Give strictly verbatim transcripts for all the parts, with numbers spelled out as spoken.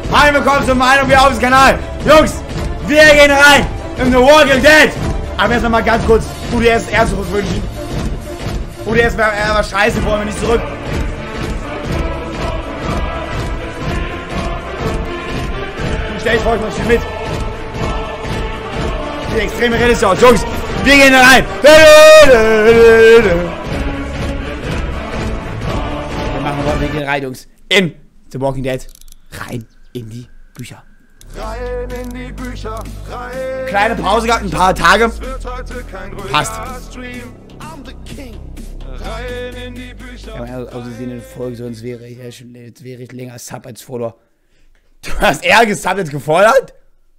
Hi, willkommen zum Meinung wir aufs Kanal. Jungs, wir gehen rein in The Walking Dead. Aber jetzt nochmal ganz kurz U D S R zurückwünschen. U D S wäre wär scheiße, wollen wir nicht zurück. Und stell ich euch mal mit. Die extreme Renaissance. Jungs, wir gehen da rein. Wir machen wir, wir gehen rein, Jungs. In The Walking Dead. Rein in die Bücher. Rein in die Bücher, rein. Kleine Pause gehabt, ein paar Tage. Passt. Rein in die Bücher. Ja, also, also sehen in der Folge, sonst wäre ich ja schon, jetzt wäre ich länger Sub als Follower. Du hast eher gesubbt als gefordert?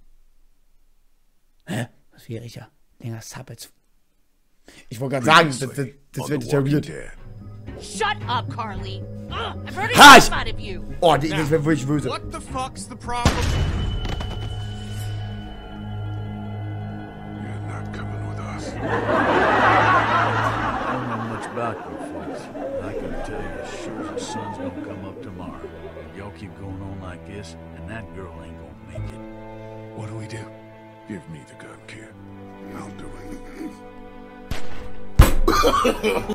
Hä? Was wäre ich ja? Länger Sub als. Ich wollte gerade sagen, das, das, das wird iteriert. Shut up, Carly. Ugh, I've heard Hush! enough out of you. Oh, das wäre wirklich böse. What the fuck's the problem? You're not coming with us. I don't know much about you folks. I can tell you as sure as the sun's gonna come up tomorrow. Y'all keep going on like this, and that girl ain't gonna make it. What do we do? Give me the gun, kid. I'll do it.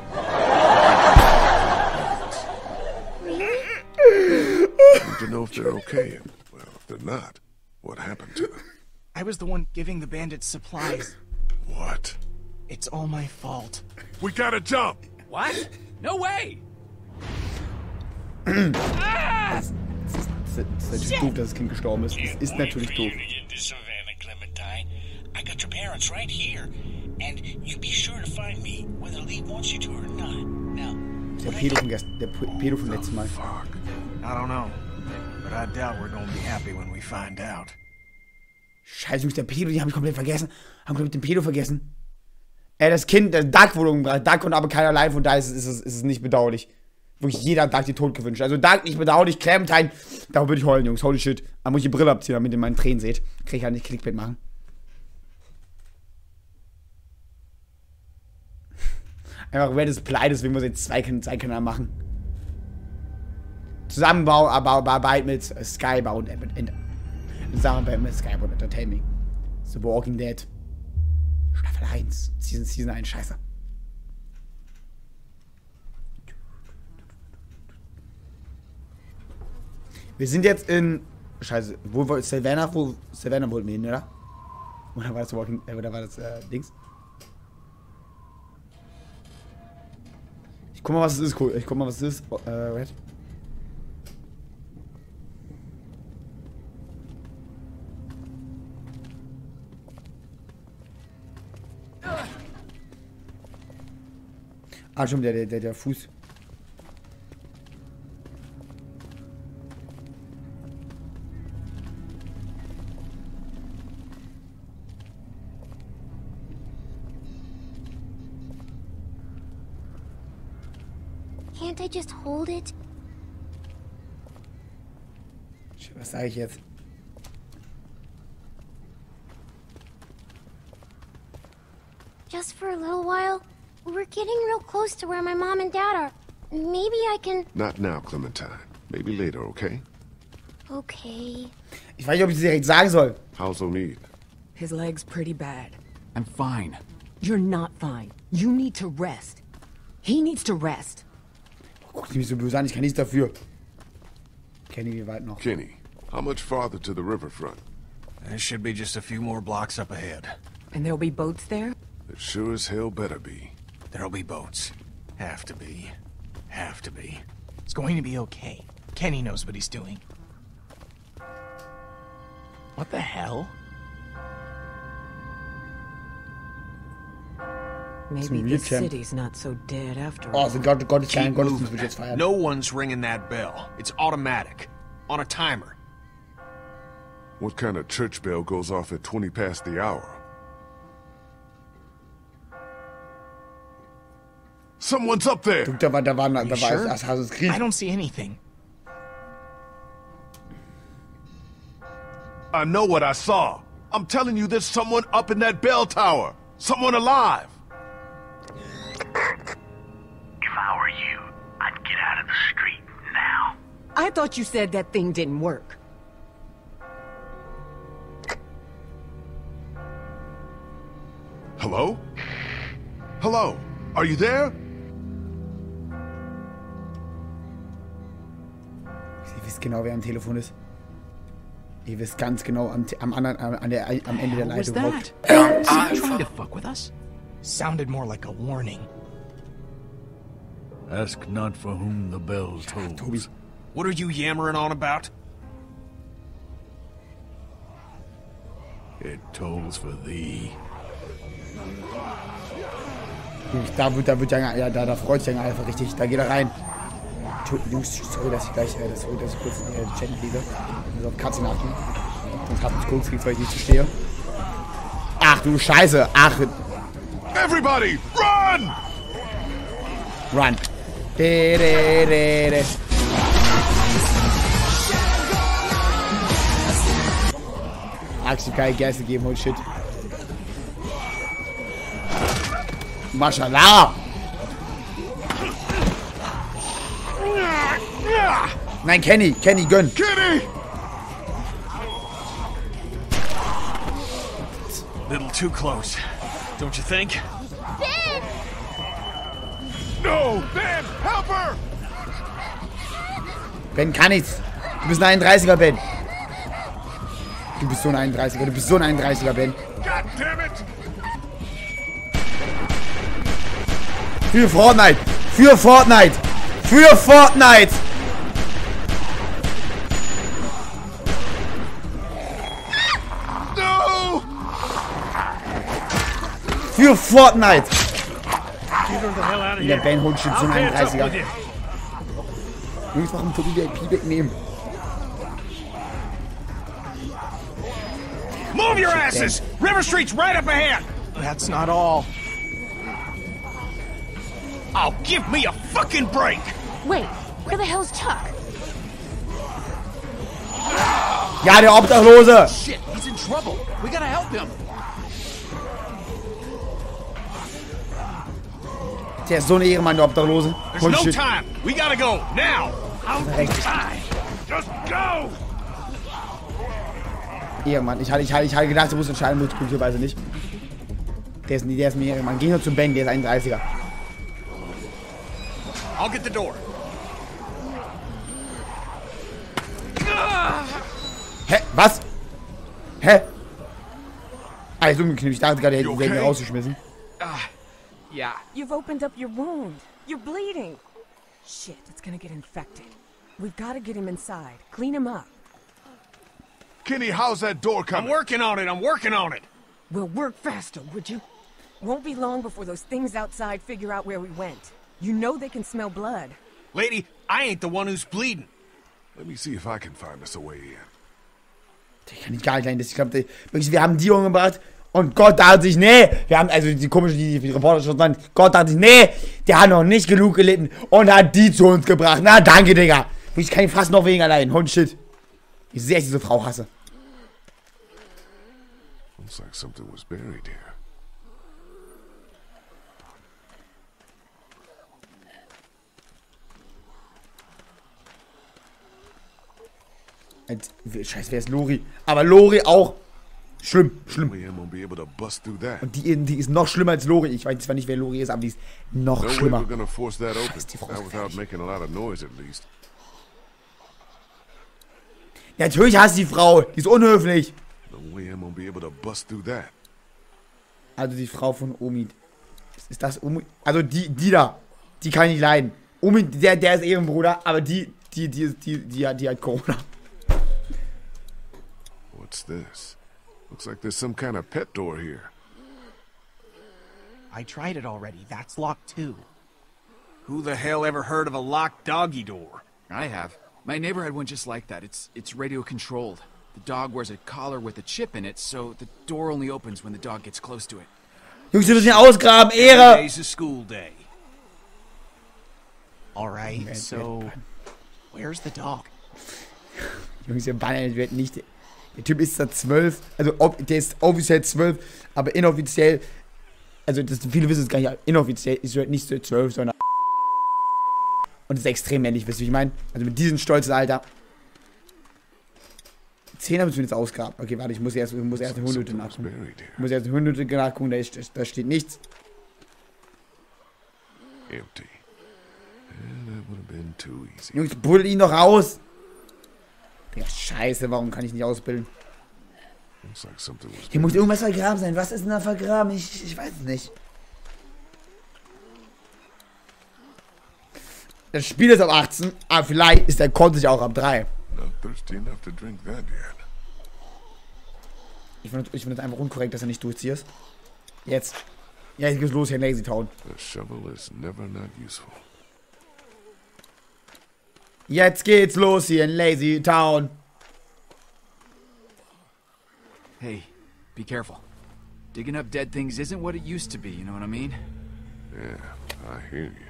Need to know if they're okay. Well, if they're not, what happened to them? I was the one giving the bandits supplies. What? It's all my fault. We gotta jump! What? No way! Das ist natürlich doof, dass das Kind gestorben ist. Das ist natürlich doof. I got your parents right here, and you be sure to find me, whether Lee wants you to or not. Now, Der Pedo von gestern, der Pedo von letzten Mal. Fuck. I don't know, but I doubt we're gonna be happy when we find out. Scheiße, der Pedo, die habe ich komplett vergessen. Haben komplett den Pedo vergessen. Ey, das Kind, der Duck wurde umgebracht. Duck und aber keiner allein, von daher ist es, ist, es, ist es nicht bedauerlich. Wirklich jeder hat Duck den Tod gewünscht. Also Duck nicht bedauerlich, Clementine, da würde ich heulen, Jungs. Holy shit. Da muss ich die Brille abziehen, damit ihr meine Tränen seht. Krieg ich halt nicht Clickbait machen. Einfach Red ist pleite, deswegen muss ich jetzt zwei, zwei Kanäle machen. Zusammenbau, aber Arbeit mit Skybound und Zusammenarbeit mit Skybound Entertainment. The Walking Dead. Staffel eins. Season, Season eins, scheiße. Wir sind jetzt in. Scheiße, wo war Savannah? Wo Savannah wollten wir hin, oder? Oder war das Walking. Äh, oder war das äh, Dings? Ich guck mal, was es ist, cool. Ich guck mal, was es ist. Oh, äh, Red. Ah, schon der, der, der, der Fuß. Can't I just hold it? Was sage ich jetzt? Just for a little while? We're getting real close to where my mom and dad are. Maybe I can... Not now, Clementine. Maybe later, okay? Okay. Ich weiß nicht, ob ich es direkt sagen soll. How's O'Neal? His leg's pretty bad. I'm fine. You're not fine. You need to rest. He needs to rest. Guck mich so böse an, ich kann nichts dafür. Kenny, wie weit noch? Kenny, how much farther to the riverfront? There should be just a few more blocks up ahead. And there'll be boats there? There sure as hell better be. There'll be boats. Have to be. Have to be. It's going to be okay. Kenny knows what he's doing. What the hell? Maybe Some the Champ. city's not so dead after Oh, all. so Gott, Gott ist kein Keep Gottesdienst, moving. wird jetzt feiern. No one's ringing that bell. It's automatic. On a timer. What kind of church bell goes off at twenty past the hour? Someone's up there! Guck, da war, da war, da You war sure? Assassin's Creed. I don't see anything. I know what I saw. I'm telling you, there's someone up in that bell tower. Someone alive. if I were you, I'd get out of the street now. I thought you said that thing didn't work. Hello? Hello? Are you there? Ihr wisst genau, wer am Telefon ist. Ihr wisst ganz genau am, am anderen, an der, am Ende der Leitung. Is he trying to fuck with us? Sounded more like a warning. Ask not for whom the bell tolls. Toby. What are you yammering on about? It tolls for thee. Da wird, da wird ja, ja da, da freut sich ja einfach richtig. Da geht er rein. Jungs, sorry, dass ich gleich, äh, das, dass ich kurz in den Chat lese. Also auf Katzen achten. Sonst hab ich kurz gekriegt, weil ich nicht verstehe. Ach du Scheiße. Ach. Everybody, run! Run. De, de, de, de. Axel geil Geist gegeben, holy shit. Mashallah! Nein, Kenny, Kenny, gönn! Kenny! Little too close, don't you think? Ben! No! Ben! Help her! Ben kann nichts. Du bist ein einunddreißiger, Ben. Du bist so ein einunddreißiger, du bist so ein einunddreißiger, Ben. God damn it! Für Fortnite! Für Fortnite! Für Fortnite! No! Für Fortnite! Der Ben holt schon so ein einunddreißiger. Jungs, warum Tobi V I P wegnehmen? Move your asses! River Street's right up ahead! That's not all. Oh, give me a fucking break! Wait, where the hell's Chuck? Ja, der Obdachlose! Shit, he's in trouble. We gotta help him. Der ist so ein Ehrenmann, der Obdachlose. There's Holy no shit. time. We gotta go now. Rechts. Just go! Ehrenmann. Ich hatte, ich hatte, ich hatte gedacht, du musst entscheiden, muss glücklicherweise nicht. Der ist, der ist ein Ehrenmann. Geh nur zum Ben, der ist einunddreißiger. I'll get the door. Hä? Was? Hä? Ah, ist umgeknickt. Ich dachte gerade, der hätte okay? ihn rausgeschmissen. Yeah. You've opened up your wound. You're bleeding. Shit, it's gonna get infected. We've gotta get him inside. Clean him up. Kenny, how's that door I'm coming? working on it. I'm working on it. Well, work faster, would you? Won't be long before those things outside figure out where we went. You know they can smell blood. Lady, I ain't the one who's bleeding. Let me see if I can find us a way in. Der kann nicht gar nicht sein. Ich glaube, wir haben die umgebracht. Und Gott dachte sich, nee, wir haben, also die komische, die, die Reporter schon sagen, Gott dachte sich, nee, der hat noch nicht genug gelitten und hat die zu uns gebracht. Na, danke, Digga. Ich kann ihn fast noch wegen allein. Hund, shit. Wie sehr ich diese Frau hasse. Looks like something was buried here. Scheiße, wer ist Lori? Aber Lori auch. Schlimm, schlimm. Liam won't be able to bust through that. Und die, die ist noch schlimmer als Lori. Ich weiß zwar nicht, wer Lori ist, aber die ist noch No way schlimmer. we're gonna force that open. Scheiße, die Frau Not ist without fertig. making a lot of noise, at least. Natürlich hasst die Frau. Die ist unhöflich. No way Liam won't be able to bust through that. Also die Frau von Omid. Ist das Omid? Also die, die da. Die kann ich nicht leiden. Omid, der, der ist Ehrenbruder, aber die, die, die, die, die, hat, die hat Corona. What's this? Looks like there's some kind of pet door here. I tried it already. That's locked too. Who the hell ever heard of a locked doggy door? I have. My neighbor had one just like that. It's it's radio controlled. The dog wears a collar with a chip in it, so the door only opens when the dog gets close to it. Jungs, wir müssen hier ausgraben. Ehre! Today's a school day. All right, so where's the dog? Jungs, der Banner wird nicht... Der Typ ist da zwölf. Also ob, der ist offiziell zwölf, aber inoffiziell... Also das, viele wissen es gar nicht. Inoffiziell ist er nicht so zwölf, sondern... Und ist extrem männlich, wisst ihr, wie ich meine? Also mit diesem stolzen Alter. Zehner müssen wir jetzt ausgraben. Okay, warte, ich muss erst, ich muss erst eine Hundehütte nachgucken. Ich muss erst eine Hundehütte nachgucken, da, ist, da steht nichts. Empty. Yeah, that would have been too easy. Jungs, buddel ihn doch raus! Ja, scheiße, warum kann ich nicht ausbilden? Looks like something was Hier muss irgendwas vergraben sein. Was ist denn da vergraben? Ich, ich weiß es nicht. Das Spiel ist ab achtzehn, aber vielleicht ist der Content ja auch ab drei. not thirsty enough to drink that yet. Ich finde ich find das einfach unkorrekt, dass er nicht durchziehst. Jetzt. Ja, jetzt geht's los hier in Lazy Town. A shovel is never not useful. Jetzt geht's los hier in Lazy Town. Hey, be careful. Digging up dead things isn't what it used to be, you know what I mean? Yeah, I hear you.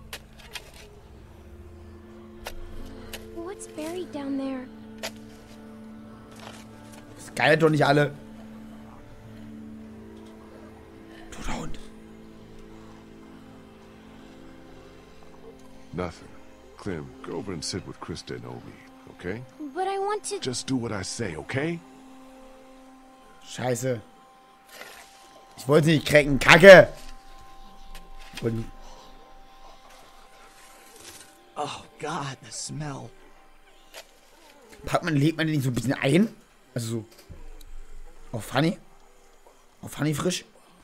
What's buried down there? Das geilt doch nicht alle. Toter Hund. Nothing. Clem, go over and sit with Krista and Obi, okay? But I want to... Just do what I say, okay? Scheiße. Ich wollte nicht cracken. Kacke. Und Oh God, the smell. packt man, legt man den nicht so ein bisschen ein? Also so. Auf Honey? Auf Honey frisch?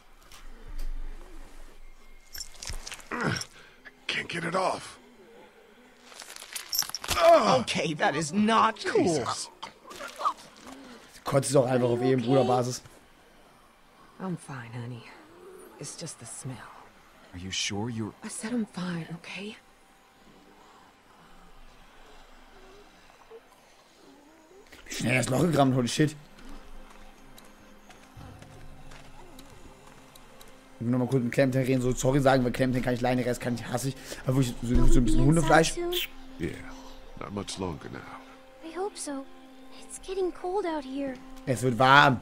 Can't get it off. Okay, that is not cool. Jesus. Kotzt es auch einfach auf ihrem Bruderbasis. I'm fine, honey. It's just the smell. Are you sure you're... I said I'm fine, okay? Wie schnell das Loch gegraben, holy shit. Ich will nur mal kurz mit Clemton reden, so sorry sagen, weil Clemton kann ich leider, Rest kann ich hasse ich. Aber wirklich so, so ein bisschen Hundefleisch. Yeah, not much longer now. I hope so. It's getting cold out here. Es wird warm.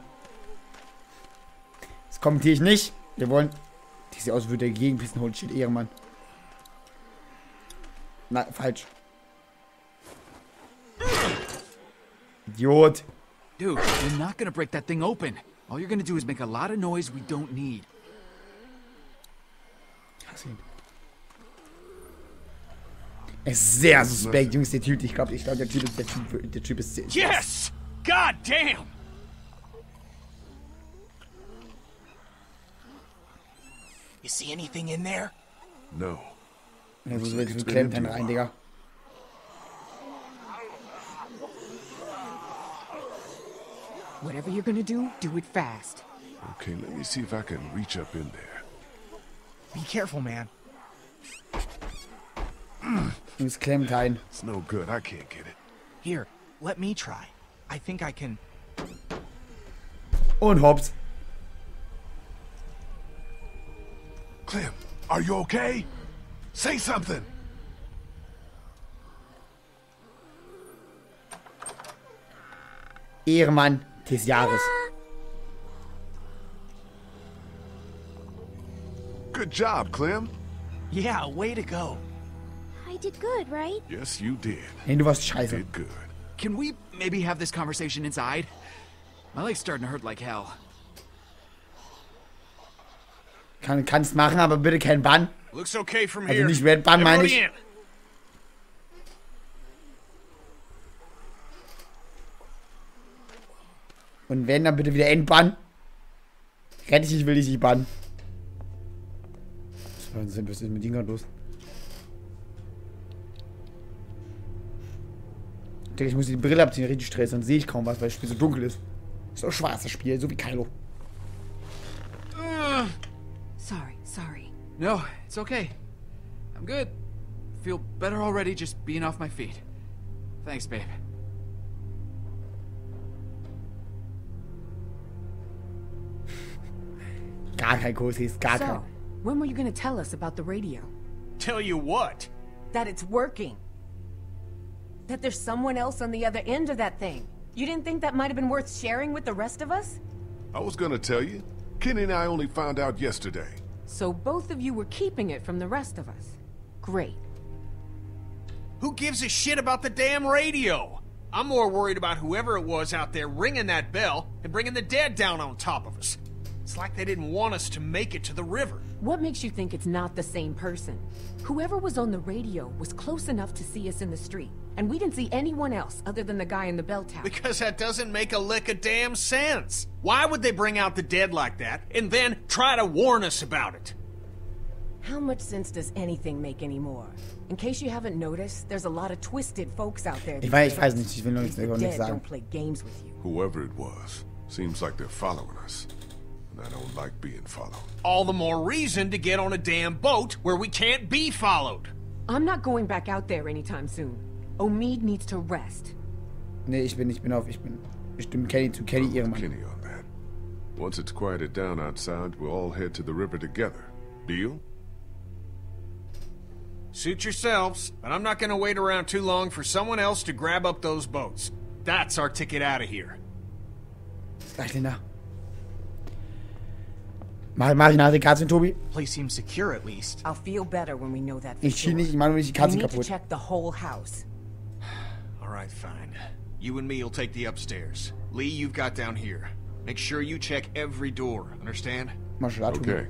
Das kommentiere ich nicht. Wir wollen... Die sieht aus, als würde der gegenpissen, holy shit, Ehrenmann. Na, falsch. Idiot. Dude, you're not gonna break that thing open. All you're gonna do is make a lot of noise we don't need. Hass ihn. Er ist sehr suspekt, Jungs, der Typ. Ich glaube, ich glaube, der Typ ist der Typ, der Typ ist sehr... Yes! God damn! You see anything in there? No. Ja, so wird mit Clemton rein, Digga. Whatever you're gonna do, do it fast. Okay, let me see if I can reach up in there. Be careful, man. Jungs, Clemton. It's no good. I can't get it. Here, let me try. I think I can... Und hops. Clem, are you okay? Say something. Ehrenmann des Jahres. Good job, Clem. Yeah, way to go. I did good, right? Yes, you did. Nee, du warst scheiße. Did good. Can we maybe have this conversation inside? My leg's starting to hurt like hell. Kann, kannst machen, aber bitte kein Bann. Looks okay from Also here. nicht Red Bann, meine ich. Everybody in. Und wenn, dann bitte wieder Endbann. Rette ich, ich will dich nicht bannen. Was ist mit Ding gerade los? Digga, ich muss die Brille abziehen, richtig Stress, dann sehe ich kaum was, weil das Spiel so dunkel ist. Ist doch schwarz, das Spiel, so wie Kylo. Sorry, sorry. No, it's okay. I'm good. Feel better already just being off my feet. Thanks, babe. Gar kein Kossis, gar kein. So, when were you gonna tell us about the radio? Tell you what? That it's working. That there's someone else on the other end of that thing. You didn't think that might have been worth sharing with the rest of us? I was gonna tell you. Kenny and I only found out yesterday. So both of you were keeping it from the rest of us. Great. Who gives a shit about the damn radio? I'm more worried about whoever it was out there ringing that bell and bringing the dead down on top of us. It's like they didn't want us to make it to the river. What makes you think it's not the same person? Whoever was on the radio was close enough to see us in the street, and we didn't see anyone else other than the guy in the bell tower. Because that doesn't make a lick of damn sense. Why would they bring out the dead like that and then try to warn us about it? How much sense does anything make anymore? In case you haven't noticed, there's a lot of twisted folks out there. Ich weiß, ich weiß nicht, ich will noch nichts, The nichts dead sagen. don't play games with you. Whoever it was, seems like they're following us. And I don't like being followed. All the more reason to get on a damn boat where we can't be followed. I'm not going back out there anytime soon. Omid needs to rest. Nee, ich bin, ich bin auf, ich bin, ich stimme Kenny zu, Kenny I'm ihre with Mann. Kenny on that. Once it's quieted down outside, we'll all head to the river together. Deal? Suit yourselves, but I'm not gonna wait around too long for someone else to grab up those boats. That's our ticket out of here. Gleich denn da. Mach, mach ich nach der Katze, Tobi? Place seems secure at least. I'll feel better when we know that for Ich schieb sure. nicht, ich mach nur nicht die We Katze need to kaputt. check the whole house. All right, fine. You and me'll take the upstairs. Lee, you've got down here. Make sure you check every door, understand? Martial Art, Tobi. Okay.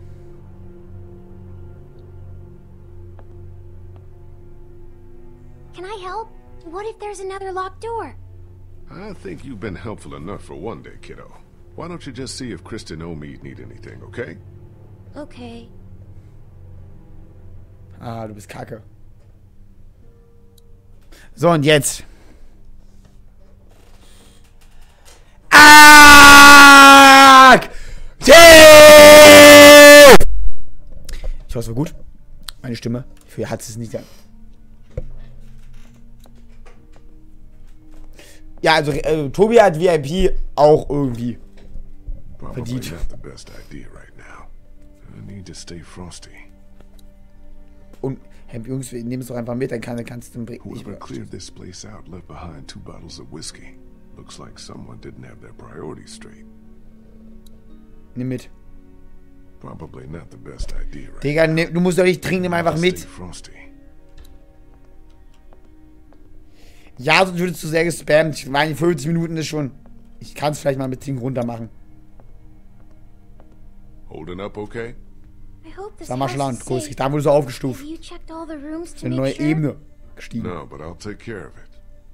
Can I help? What if there's another locked door? I think you've been helpful enough for one day, kiddo. Why don't you just see if Kristen and Omid need anything, okay? Okay. Ah, du bist kacke. So, und jetzt. Aktiv! Ich hoffe, es war gut. Meine Stimme. Für hat es nicht. Ja, also äh, Tobi hat V I P auch irgendwie Probably verdient. not the best idea right now. I need to stay frosty. Und hey, Jungs, wir nehmen es doch einfach mit, dann kann, kannst du bringen. Whoever cleared this place out left behind two bottles of whiskey. Looks like someone didn't have their priorities straight. Nimm mit. Probably not the best idea right Digga, nimm, du musst doch nicht trinken, nimm einfach Stay mit. frosty. Ja, sonst würdest du sehr gespammt. Ich meine, fünfzig Minuten ist schon. Ich kann es vielleicht mal mit Trinken runter machen. Holding up okay? I hope this Sag mal house schon, is groß. safe. Da wurde so aufgestuft. Have you checked all the rooms to Eine make neue sure? Ebene gestiegen. No, but I'll take care of it.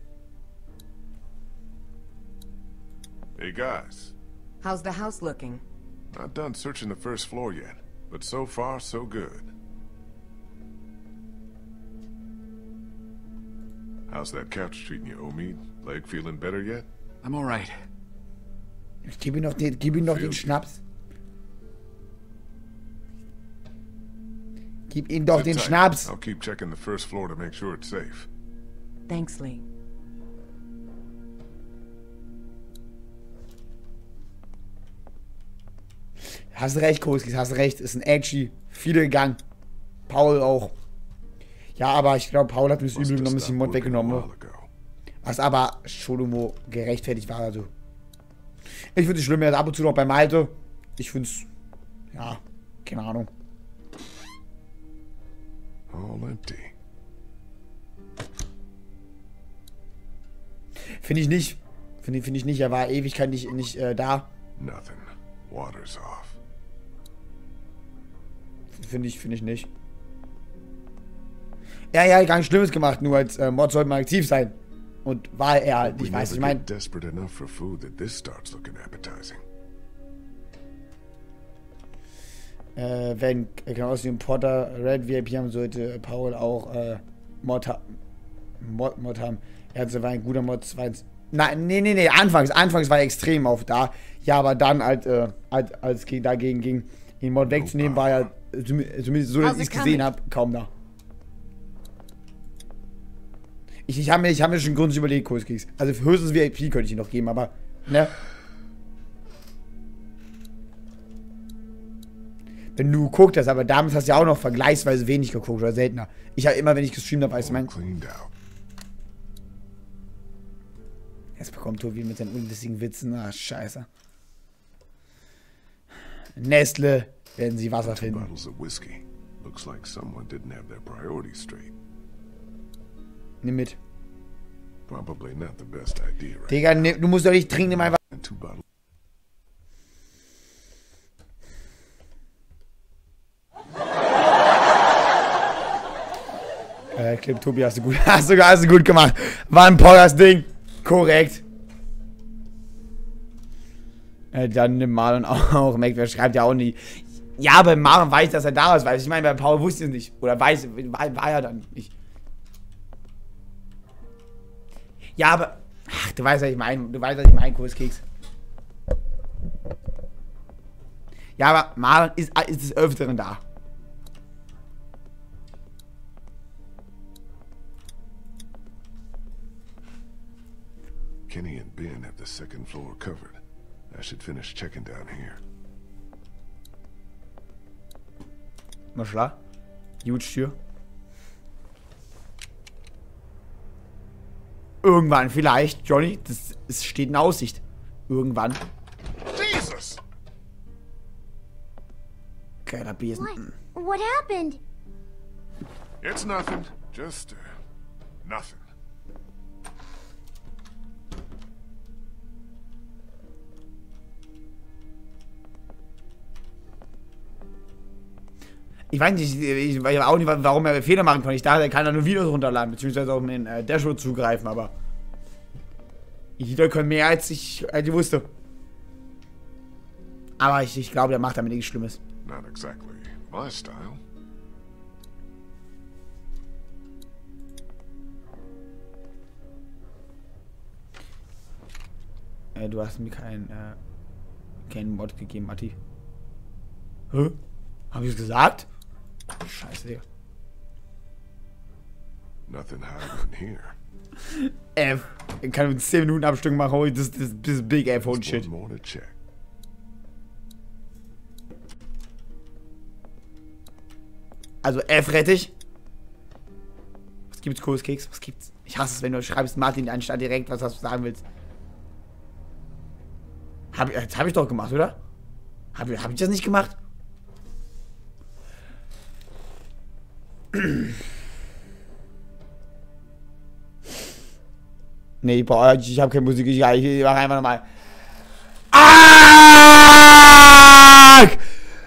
Hey guys, How's the house looking? not done searching the first floor yet, but so far so good. How's that couch treating you, Omid? Leg feeling better yet? I'm all right. Ich gib ihm noch den, gib ihm noch den Schnaps. Gib ihm doch Sit den tight. Schnaps. I'll keep checking the first floor to make sure it's safe. Thanks, Lee. Hast recht, Koskis, hast recht. Ist ein Edgy. Viele gegangen. Paul auch. Ja, aber ich glaube, Paul hat mir das Must übel have genommen, ist die stopped Mod working a weggenommen. while ago. Was aber schon irgendwo gerechtfertigt war. Also. Ich finde es schlimm, er ist ab und zu noch bei Malte. Ich finde es. Ja, keine Ahnung. All empty. Finde ich nicht. Finde find ich nicht. Er war Ewigkeit nicht, nicht äh, da. Nothing. Water's off. Finde ich, finde ich nicht. Ja, ja, gar nichts Schlimmes gemacht, nur als äh, Mod sollte man aktiv sein. Und war er halt, We ich weiß, never ich meine. get desperate enough for food that this starts looking appetizing. Äh, wenn, genau aus dem Potter Red V I P haben sollte, Paul auch äh, Mod, ha Mod, Mod haben. Er hat so war ein guter Mod zwei. Nein, nee, nee, nee, anfangs, anfangs war er extrem auf da. Ja, aber dann halt, äh, als, als es dagegen ging, den Mod wegzunehmen, war er, zumindest so, dass ich es gesehen habe, kaum da. Ich, ich habe mir, ich hab mir schon grundsätzlich überlegt, Kurskeks. Also für höchstens V I P könnte ich ihn noch geben, aber, ne? Wenn du geguckt hast, aber damals hast du ja auch noch vergleichsweise wenig geguckt oder seltener. Ich habe immer, wenn ich gestreamt habe, weißt du, mein. Jetzt bekommt Tobi mit seinen unlustigen Witzen. Ah, scheiße. Nestle, werden sie Wasser finden. Bottles of whiskey. Looks like someone didn't have their priorities straight. Nimm mit. Probably not the best idea, right? Digga, ne, du musst doch nicht trinken, nimm einfach. Two bottles. Äh, Clip, Tobi, hast du gut, hast du, hast du gut gemacht. War ein Poggers-Ding. Korrekt. Äh, dann nimmt Marlon auch, auch Mac, wer schreibt ja auch nie. Ja, aber Marlon weiß, dass er da ist, weil ich meine, bei Paul wusste es nicht. Oder weiß, war, war er dann nicht. Ja, aber. Ach, du weißt, was ich meine. Du weißt, was ich meine, Kurskeks. Ja, aber Marlon ist, ist des Öfteren da. Kenny and Ben have the second floor covered. I should finish checking down here. Mal schla. Huge Tür. Irgendwann vielleicht, Johnny. Das, es steht in Aussicht. Irgendwann. Jesus! Geiler Besen. What? What happened? It's nothing. Just uh, nothing. Ich weiß nicht, ich weiß auch nicht, warum er Fehler machen kann. Ich dachte, er kann da nur Videos runterladen, beziehungsweise auf den äh, Dashboard zugreifen, aber jeder kann mehr, als ich, als ich wusste. Aber ich, ich glaube, der macht damit nichts Schlimmes. Not exactly my style. Äh, du hast mir keinen, äh, keinen Mod gegeben, Matti. Hä? Hab ich es gesagt? Scheiße, Digga. Nothing hiding here. F. Ich kann mit zehn Minuten Abstück machen. Das ist das, das Big F und Shit. Also F Rettich. Was gibt's, Kurskeks? Was gibt's? Ich hasse es, wenn du schreibst Martin anstatt direkt, was du sagen willst. Hab, das hab ich doch gemacht, oder? Hab, hab ich das nicht gemacht? Nee, boah, ich hab keine Musik, ich, ich mach einfach nochmal. Aktiv!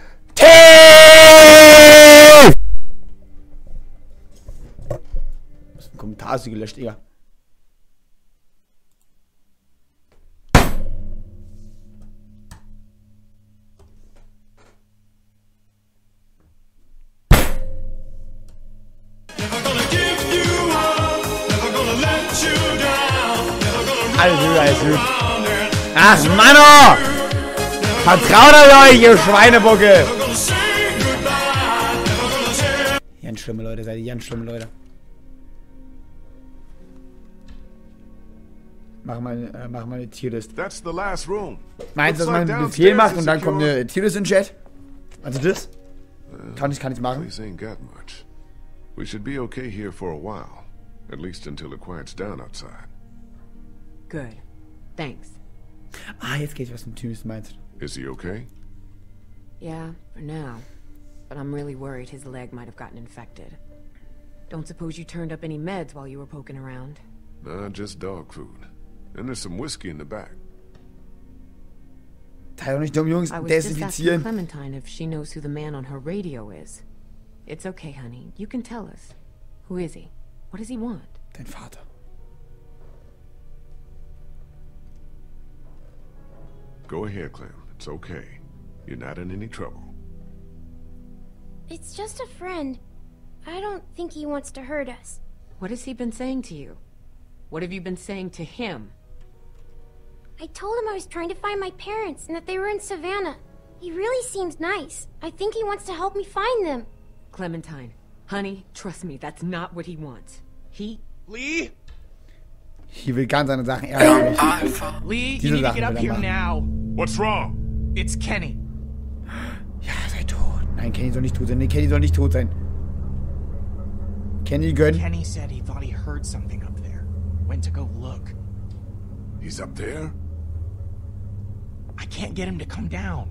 Was für ein Kommentar hast du gelöscht, Digga? Ach, Manno! Vertraut euch, ihr Schweinebucke! Ganz schlimme Leute, seid ihr ganz schlimme Leute. Mach mal, äh, mach mal eine Tierlist. That's the last room. Meinst du, dass man einen Befehl macht und dann kommt eine Tierlist in den Chat? Also das? Kann ich, kann ich machen. These ain't got much. We should be okay here for a while. At least until it quiets down outside. Good. Thanks. Ah, jetzt geht's, was ein Tierlist meint. Is he okay? Yeah, for now. But I'm really worried his leg might have gotten infected. Don't suppose you turned up any meds while you were poking around? Nah, just dog food. And there's some whiskey in the back. Teil doch nicht dumm, Jungs. I was just asking Desinfizieren. Clementine if she knows who the man on her radio is. It's okay, honey. You can tell us. Who is he? What does he want? Dein Vater. Go ahead, Clem. It's okay. You're not in any trouble. It's just a friend. I don't think he wants to hurt us. What has he been saying to you? What have you been saying to him? I told him I was trying to find my parents and that they were in Savannah. He really seems nice. I think he wants to help me find them. Clementine, honey, trust me, that's not what he wants. He... Lee? Ich will ganz andere Sachen ärgern. Lee, Diese you need to Sachen get up will er here machen. now. What's wrong? It's Kenny. Ja, sei tot. Nein, Kenny soll nicht tot sein. Nee, Kenny soll nicht tot sein. Kenny, gönn. Kenny said he thought he heard something up there. Went to go look. He's up there? I can't get him to come down.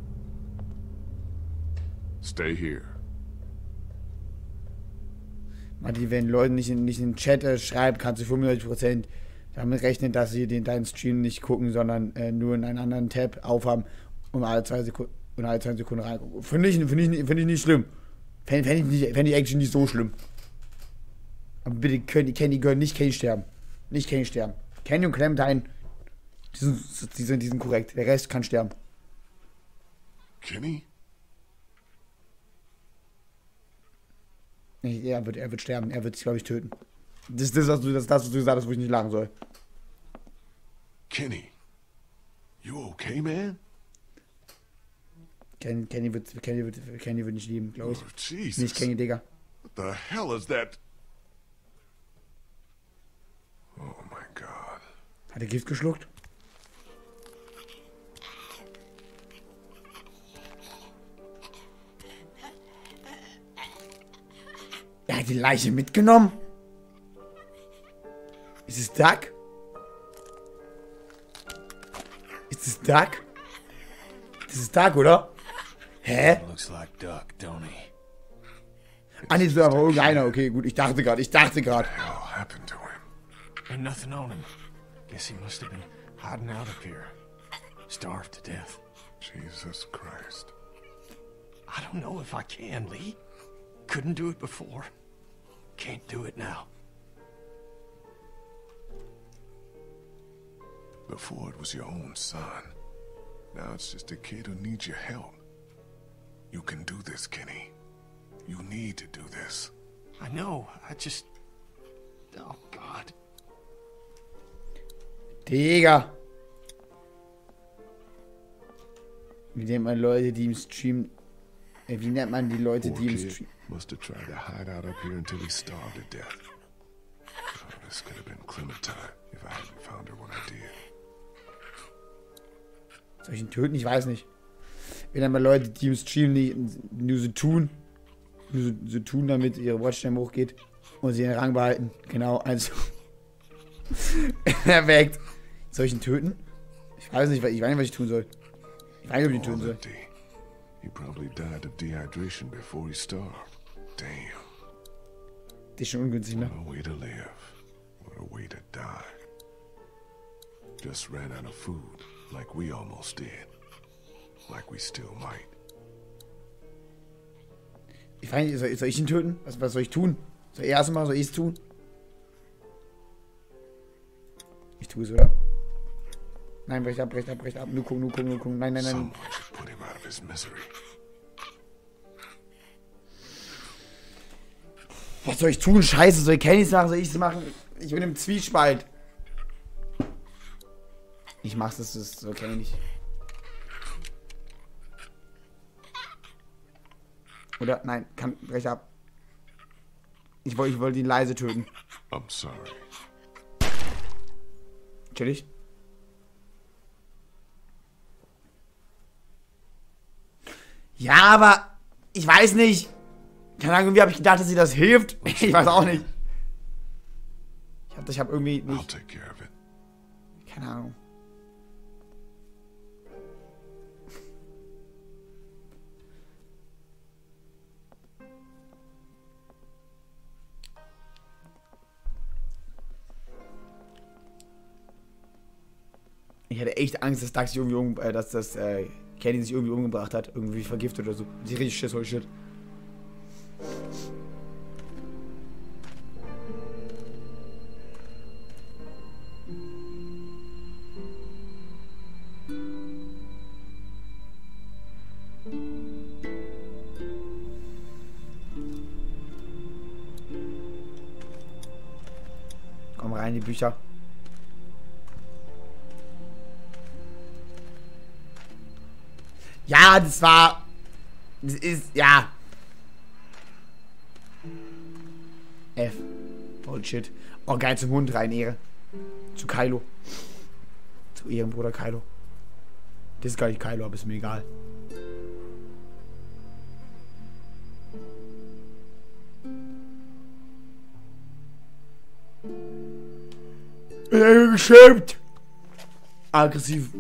Stay here. Martin, wenn Leute nicht in, nicht in den Chat äh, schreiben, kannst du fünfundneunzig Prozent damit rechnen, dass sie den deinen Stream nicht gucken, sondern äh, nur in einen anderen Tab aufhaben und alle zwei Sekunden, und alle zwei Sekunden reingucken. Finde ich, find ich, find ich nicht schlimm. Fände fänd ich, nicht, fänd ich actually nicht so schlimm. Aber bitte, Kenny, Kenny gehören nicht Kenny sterben. Nicht Kenny sterben. Kenny und Clementine, die sind, die, sind, die sind korrekt. Der Rest kann sterben. Kenny? Nee, er wird, er wird sterben. Er wird sich, glaube ich, töten. Das ist das, was du, das, das, was du gesagt hast, wo ich nicht lachen soll. Kenny, you okay, man? Kenny, Kenny, wird, Kenny, wird, Kenny wird nicht lieben, glaube ich. Oh, Jesus. Nicht Kenny, Digga. What the hell is that? Oh my God. Hat er Gift geschluckt? Er hat die Leiche mitgenommen? Ist es Duck? Ist es Duck? Das ist Duck, oder? Hä? Looks like Duck, don't he? Ah, nee, so aber irgendeiner. Okay, gut, ich dachte gerade, ich dachte gerade. What the hell happened to him? Ain't nothing on him. Guess he must have been hiding out up here. Starved to death. Jesus Christ. I don't know if I can, Lee. Couldn't do it before. Can't do it now. Before it was your own son. Now it's just a kid who needs your help. You can do this, Kenny. You need to do this. I know. I just... Oh, God. Digga. Wie nennt man Leute, die im Stream... Äh, wie nennt man die Leute, Poor die im kid Stream... must have tried to hide out up here until he starved to death. Oh, this could have been Clementine if I hadn't found her when I did. Soll ich ihn töten? Ich weiß nicht. Wie nennt man Leute, die im Stream nicht, nur so tun, nur so, so tun, damit ihre Watchtime hochgeht und sie den Rang behalten. Genau, also... Perfekt. Soll ich ihn töten? Ich weiß nicht, ich weiß nicht, was ich tun soll. Ich weiß nicht, ob ich ihn töten soll. He probably died of dehydration before he starved. Damn. Das ist schon ungünstig, ne? What a way to live. What a way to die. Just ran out of food, like we almost did. Like we still might. Ich weiß nicht, soll, soll ich ihn töten? Was, was soll ich tun? Soll er erst mal, soll ich es tun? Ich tue es, oder? Nein, brech ab, brech ab, brech ab. Nur gucken, nur gucken, nur gucken. Nein, nein, nein. Someone should put him out of his misery. Was soll ich tun? Scheiße, soll ich Kennys machen? Soll ich es machen? Ich bin im Zwiespalt. Ich mach's, das ist so kenn ich. Oder? Nein, kann, brech ab. Ich wollte ich wollt ihn leise töten. I'm sorry. Natürlich. Ja, aber ich weiß nicht. Keine Ahnung, irgendwie habe ich gedacht, dass sie das hilft. Ich weiß auch nicht. Ich habe ich hab irgendwie I'll nicht. take care of it. Keine Ahnung. Ich hatte echt Angst, dass Dax sich irgendwie um, äh, dass das äh, Kenny sich irgendwie umgebracht hat, irgendwie vergiftet oder so. Die richtig Schiss, holy shit. Komm rein, die Bücher. Ja, das war... Das ist... Ja. F. Bullshit. Oh, geil, zum Hund rein, Ehre. Zu Kylo. Zu ihrem Bruder Kylo. Das ist gar nicht Kylo, aber ist mir egal. Äh, geschämt. Aggressiv.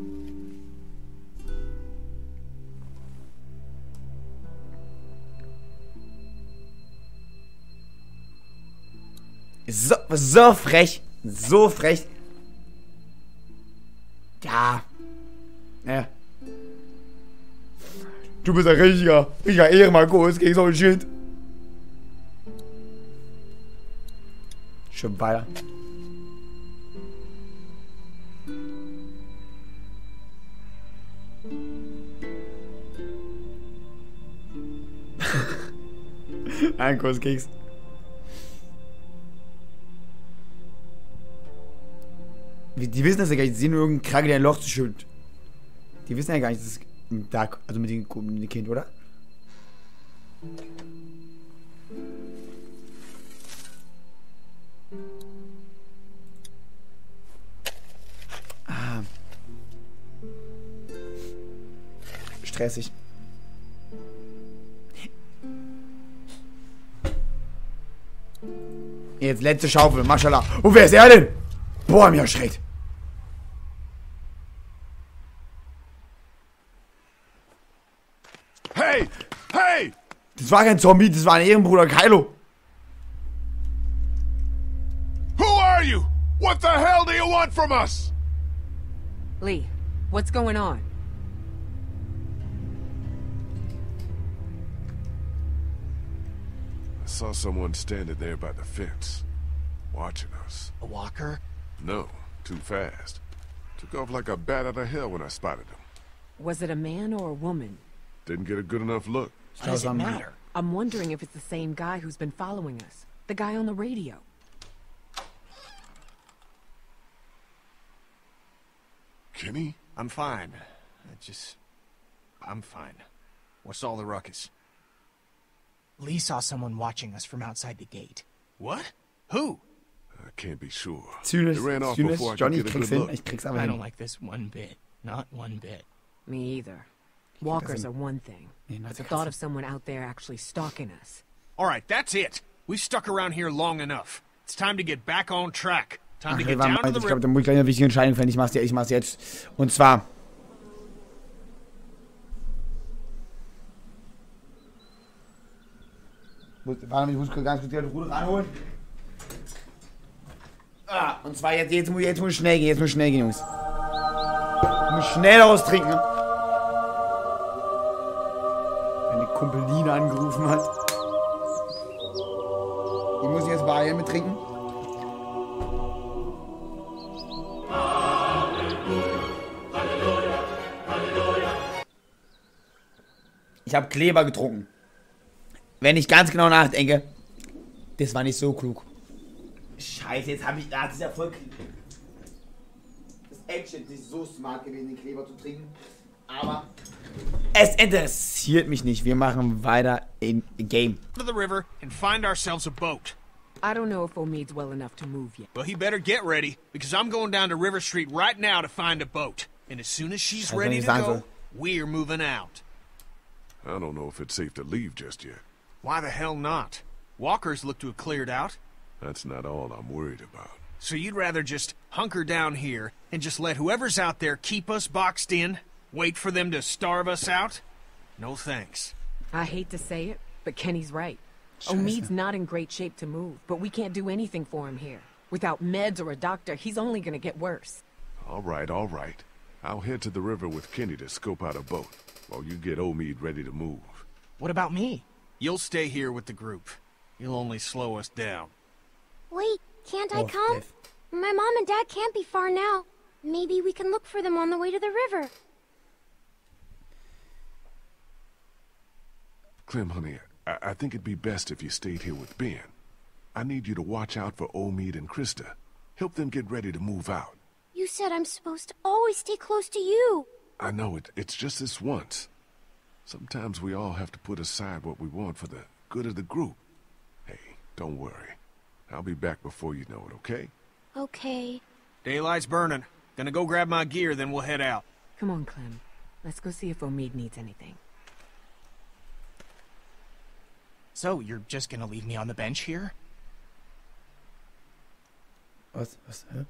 So, so frech. So frech. Ja. Ja. Du bist ein richtiger, richtiger Ehrenmann-Kurs gegen so ein Shit. Schon weiter. Ein Kurs Keks. Die wissen das ja gar nicht. Die sehen nur irgendeinen Krake, der ein Loch zu schüttet. Die wissen ja gar nicht, dass es ein Dark, also mit dem, mit dem Kind, oder? Ah. Stressig. Jetzt letzte Schaufel, Maschallah. Und wer ist er denn? Boah, mir erschreckt. Hey! Hey! Das war kein Zombie, das war ein Ehrenbruder Kylo. Who are you? What the hell do you want from us? Lee, what's going on? I saw someone standing there by the fence, watching us. A walker? No, too fast. Took off like a bat out of hell when I spotted him. Was it a man or a woman? Didn't get a good enough look. Why does it matter? I'm wondering if it's the same guy who's been following us. The guy on the radio. Kenny? I'm fine. I just... I'm fine. What's all the ruckus? Lee saw someone watching us from outside the gate. What? Who? I can't be sure. Zynisch, They ran off zynisch. before I Johnny, could ich get a krieg's good hin. look. Ich krieg's aber I hin. don't like this one bit. Not one bit. Me either. Walkers hin. are one thing. Nee, But the krass. thought of someone out there actually stalking us. Alright, that's it. We've stuck around here long enough. It's time to get back on track. Time Ach, to wir get waren, down to also the ich glaube, river. da muss ich gleich eine wichtige Entscheidung fällen. Ich mach's jetzt. Ich mach's jetzt. Und zwar. Warte, ich muss ganz kurz die Ruder ranholen. Ah, und zwar jetzt, jetzt, muss, jetzt muss ich schnell gehen. Jetzt muss ich schnell gehen, Jungs. Ich muss schnell austrinken. Meine Kumpeline angerufen hat. Die muss ich jetzt beeilen mit trinken. Ich habe Kleber getrunken. Wenn ich ganz genau nachdenke, das war nicht so klug. Scheiße, jetzt habe ich... Das ist ja voll... Das ist echt nicht so smart gewesen, den Kleber zu trinken. Aber... Es interessiert mich nicht. Wir machen weiter in Game. To the river and find ourselves a boat. I don't know if Omid's well enough to move yet. Well, he better get ready, because I'm going down to River Street right now to find a boat. And as soon as she's Scheiße, ready wenn to ich sagen go, soll. we're moving out. I don't know if it's safe to leave just yet. Why the hell not? Walkers look to have cleared out. That's not all I'm worried about. So you'd rather just hunker down here and just let whoever's out there keep us boxed in? Wait for them to starve us out? No thanks. I hate to say it, but Kenny's right. Scheiße. Omid's not in great shape to move, but we can't do anything for him here. Without meds or a doctor, he's only gonna get worse. All right, all right. I'll head to the river with Kenny to scope out a boat, while you get Omid ready to move. What about me? You'll stay here with the group. You'll only slow us down. Wait, can't I Oh, come? Dave. My mom and dad can't be far now. Maybe we can look for them on the way to the river. Clem, honey, I, I think it'd be best if you stayed here with Ben. I need you to watch out for Omid and Krista. Help them get ready to move out. You said I'm supposed to always stay close to you. I know it. It's just this once. Sometimes we all have to put aside what we want for the good of the group. Hey, don't worry. I'll be back before you know it, okay? Okay. Daylight's burning. Gonna go grab my gear, then we'll head out. Come on, Clem. Let's go see if Omid needs anything. So, you're just gonna leave me on the bench here? Was? Was? Hä?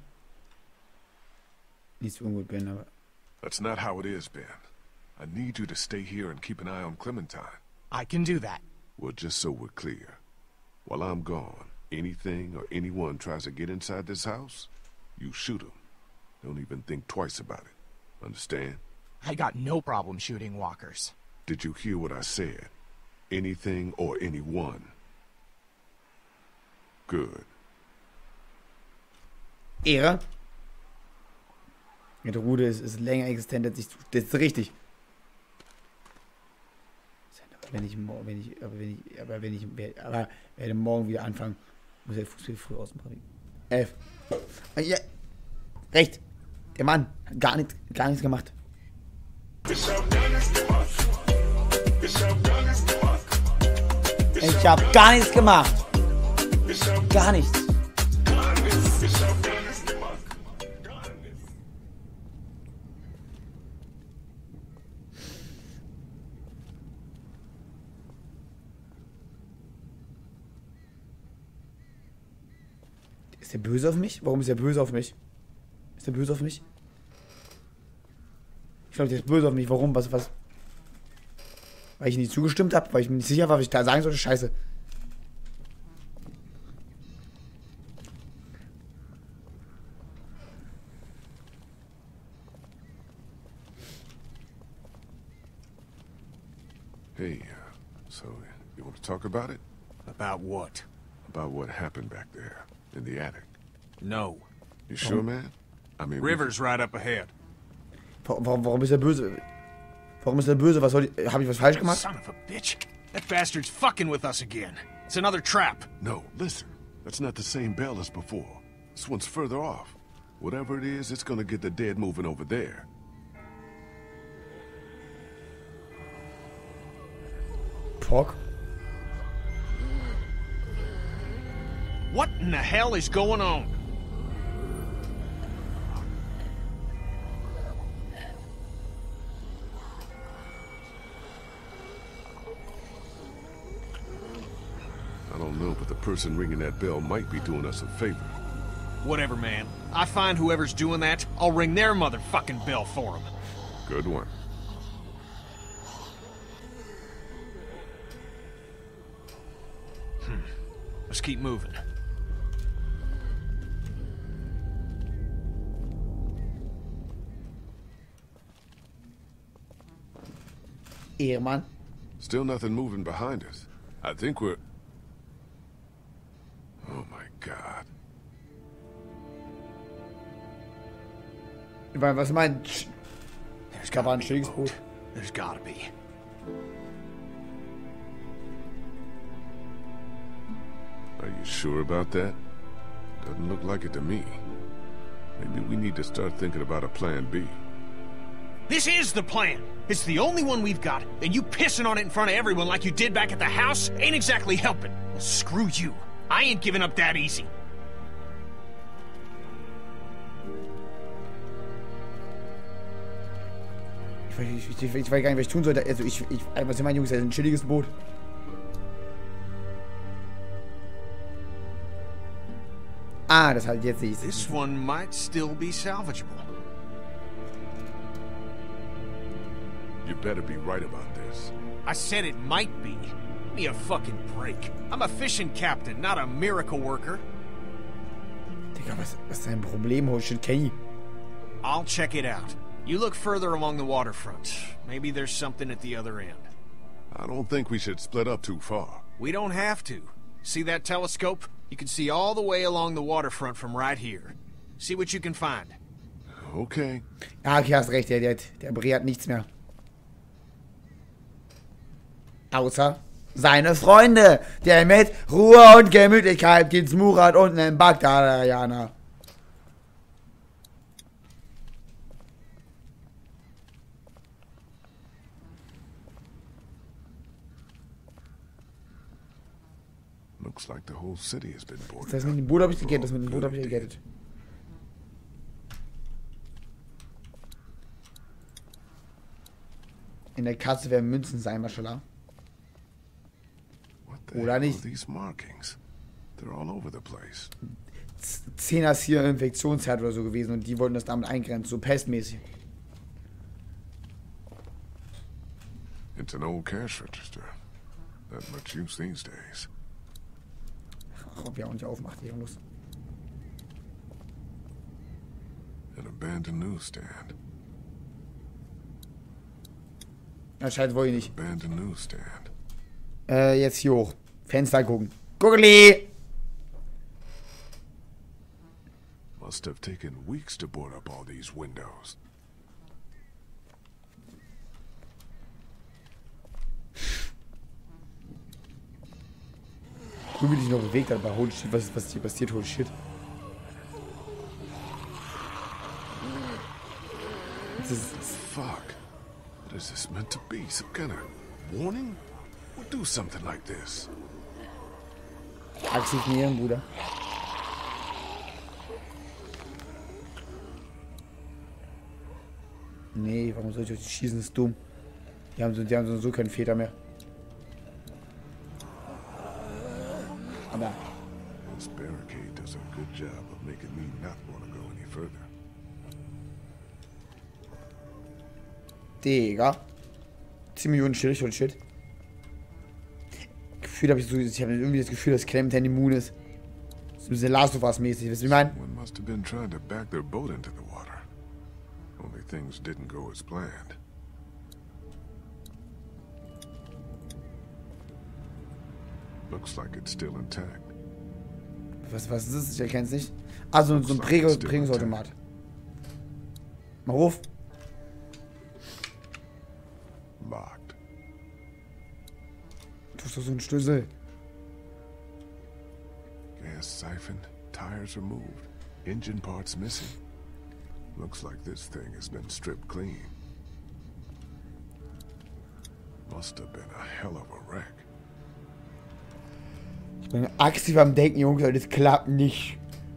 Nicht so ungut bin, aber... That's not how it is, Ben. I need you to stay here and keep an eye on Clementine. I can do that. Well, just so we're clear. While I'm gone, anything or anyone tries to get inside this house, you shoot them. Don't even think twice about it. Understand? I got no problem shooting walkers. Did you hear what I said? Anything or anyone. Good. Ehre. Ja, der Rude ist, ist länger existent als ich. Das ist richtig. Aber wenn ich morgen, wenn ich, aber wenn ich, aber wenn ich, aber werde morgen wieder anfangen, muss der Fuß früh aus dem Papier. Elf. Ja. Recht. Der Mann hat gar nichts, gar nichts gemacht. Ich hab gar nichts gemacht. Gar nichts. Ist der böse auf mich? Warum ist er böse auf mich? Ist der böse auf mich? Ich glaube, der ist böse auf mich. Warum? Was, was? Weil ich nicht zugestimmt habe? Weil ich mir nicht sicher war, was ich da sagen sollte? Scheiße. Hey, uh, so you want to talk about it? About what? About what happened back there in the attic. No. You sure, man? I mean, River's right up ahead. Warum, warum ist er böse? Warum ist er böse? Was soll ich? Habe ich was falsch gemacht? Son of a bitch. That bastard's fucking with us again. It's another trap. No, listen. That's not the same bell as before. This one's further off. Whatever it is, it's gonna get the dead moving over there. Pork? What in the hell is going on? I don't know, but the person ringing that bell might be doing us a favor. Whatever, man. I find whoever's doing that, I'll ring their motherfucking bell for them. Good one. Hmm. Let's keep moving. Ehemann. Still nothing moving behind us. I think we're... Oh my God. Was meint? There's Da war ein gotta be a schönes boat. Boot. There's gotta be. Are you sure about that? Doesn't look like it to me. Maybe we need to start thinking about a plan B. This is the plan. It's the only one we've got, and you pissing on it in front of everyone like you did back at the house ain't exactly helping. Well, screw you. I ain't giving up that easy. Ich, ich, ich, ich weiß gar nicht, was ich tun sollte. Also ich, ich, was ich meine, Jungs, das ist ein chilliges Boot. Ah, das halt jetzt sehe ich. This one might still be salvageable. You better be right about this. I said it might be. Give me a fucking break. I'm a fishing captain, not a miracle worker. Digga, was, was ist dein Problem, Hoshit Kenny? I'll check it out. You look further along the waterfront. Maybe there's something at the other end. I don't think we should split up too far. We don't have to. See that telescope? You can see all the way along the waterfront from right here. See what you can find. Okay. Ja, okay, hast recht, der, der, der Brie hat nichts mehr. Außer seine Freunde. Der mit Ruhe und Gemütlichkeit geht's Murat unten im Bagdad, Jana. Looks like the whole city has been boarded. Das mit dem Boot habe ich gegettet, das mit dem Boot habe ich gegettet. In der Kasse werden Münzen sein, Maschallah. Oder nicht? These markings. They're all over the place. Zehner ist hier Infektionsherd oder so gewesen und die wollten das damit eingrenzen, so pestmäßig. It's an old cash register. Not much use these days. Ach, ob er auch nicht aufmacht, hier los. An abandoned newsstand. Anscheinend wollte ich nicht. Abandoned newsstand. Äh, jetzt hier hoch. Fenster gucken. Guckeli! Must have taken weeks to board up all these windows. Wie will ich noch bewegt, aber holy shit, was, was hier passiert, holy shit. Das ist, Fuck. What is this meant to be? Some kind of warning? We'll do something like this. aktiv nähern, Bruder. Nee, warum soll ich euch schießen? Das ist dumm. Die haben so, die haben so, so keinen Feder mehr. Aber. This barricade does a good job of making me not want to go any further. Digga. zehn Millionen Schild und Shit. Gefühl habe ich so, ich habe irgendwie das Gefühl, dass Clementine immun ist. Das ist ein bisschen Last of Us mäßig, wisst ihr, wie ich meine? Someone must have been trying to back their boat into the water. Only things didn't go as planned. Looks like it's still intact. Was, was ist das? Ich erkenne es nicht. Ah, so, so ein Präge- Prägungsautomat. Mal ruf. Locked. Du hast doch so einen Schlüssel. Gas siphoned, tires removed, engine parts missing. Looks like this thing has been stripped clean. Must have been a hell of a wreck. Ich bin aktiv am Denken, Jungs, aber das klappt nicht.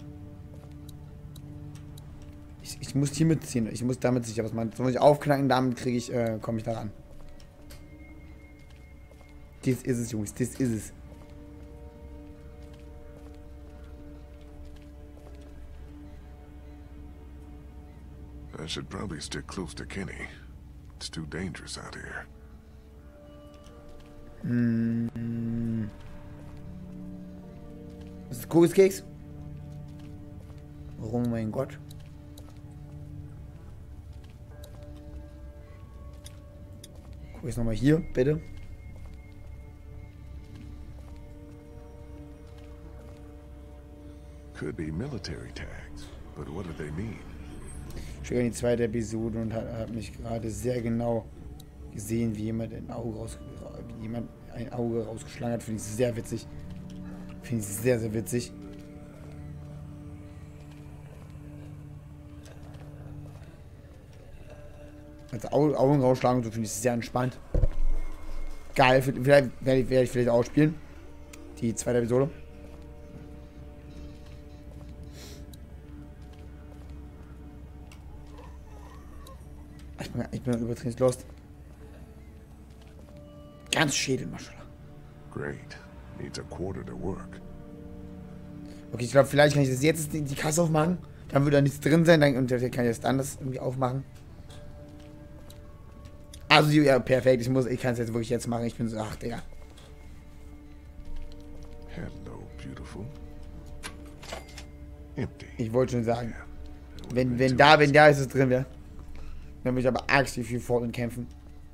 Ich, ich muss hier mitziehen. Ich muss damit sicher was machen. Das muss ich aufknacken, damit kriege ich, äh, komme ich da ran. Das ist es, Jungs. Das ist es. I should probably stick close to Kenny. It's too dangerous out here. Hm. Das ist Kokiskeks? Oh mein Gott. Guck jetzt nochmal hier, bitte. Could be military tags, but what do they mean? Ich schaue in die zweite Episode und habe hab mich gerade sehr genau gesehen, wie jemand ein Auge, raus, wie jemand ein Auge rausgeschlagen hat. Finde ich sehr witzig. Finde ich sehr, sehr witzig. Also Au Augen rausschlagen und so finde ich sehr entspannt. Geil, vielleicht werde ich, werd ich vielleicht auch spielen. Die zweite Episode. Ich bin, ich bin übertrieben lost. Ganz Schädel, Maschallah. Great. Needs a quarter to work. Okay, ich glaube, vielleicht kann ich das jetzt die, die Kasse aufmachen. Dann würde da nichts drin sein. Dann, und dann kann ich das dann das irgendwie aufmachen. Also, ja, perfekt. Ich muss, ich kann es jetzt wirklich jetzt machen. Ich bin so, ach, Digga. Hello, beautiful. Empty. Ich wollte schon sagen. Wenn, wenn da, wenn da ist es drin wäre. Dann würde ich aber arg viel Fortnite kämpfen.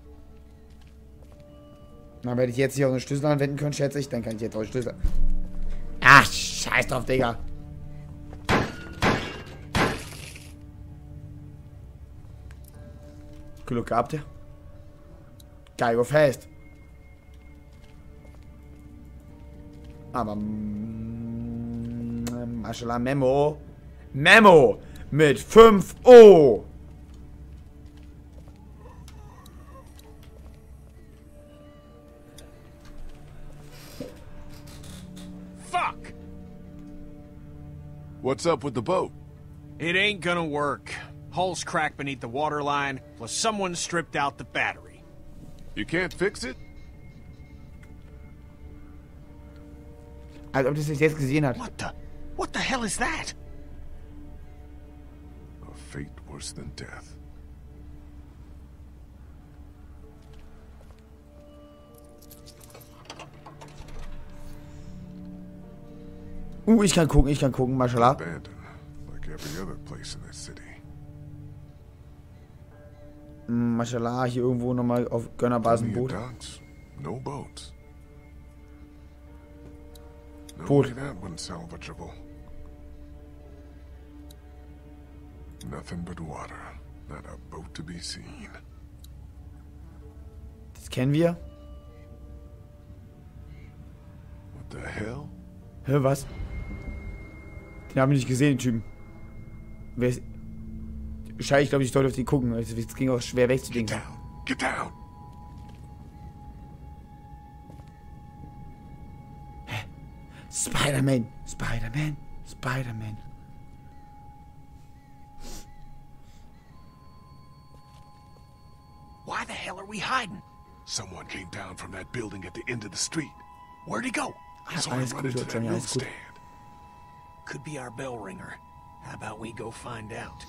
Dann werde ich jetzt hier auch einen Schlüssel anwenden können, schätze ich. Dann kann ich jetzt auch einen Schlüssel. Ach, scheiß drauf, Digga. Glück gehabt, ja. Geil, go fest. Aber. Mm, Maschallah, Memo. Memo! Mit fünf O! Fuck! What's up with the boat? It ain't gonna work. Hull's cracked beneath the waterline, plus someone stripped out the battery. You can't fix it? Als ob das sich jetzt gesehen hat. What the? What the hell is that? A fate worse than death. Uh, ich kann gucken, ich kann gucken, Mashallah. Abandoned, like every other place in this city. Mashallah, hier irgendwo nochmal auf Gönnerbasen Plenty of Boot. docks, no boats. No Boot. way that one's salvageable. Nothing but water. Not a boat to be seen. Das kennen wir. What the hell? Hä, was? Den haben wir nicht gesehen, den Typen. Wer ist... Scheiße, ich glaube, ich sollte auf die gucken. Es ging auch schwer wegzudenken. Get down! Get down! Hä? Spider-Man! Spider-Man! Spider-Man! Why the hell are we hiding? Someone came down from that building at the end of the street. Where'd he go? I saw him Alles run gut, into that Johnny, alles gut. newsstand. Could be our bell ringer. How about we go find out?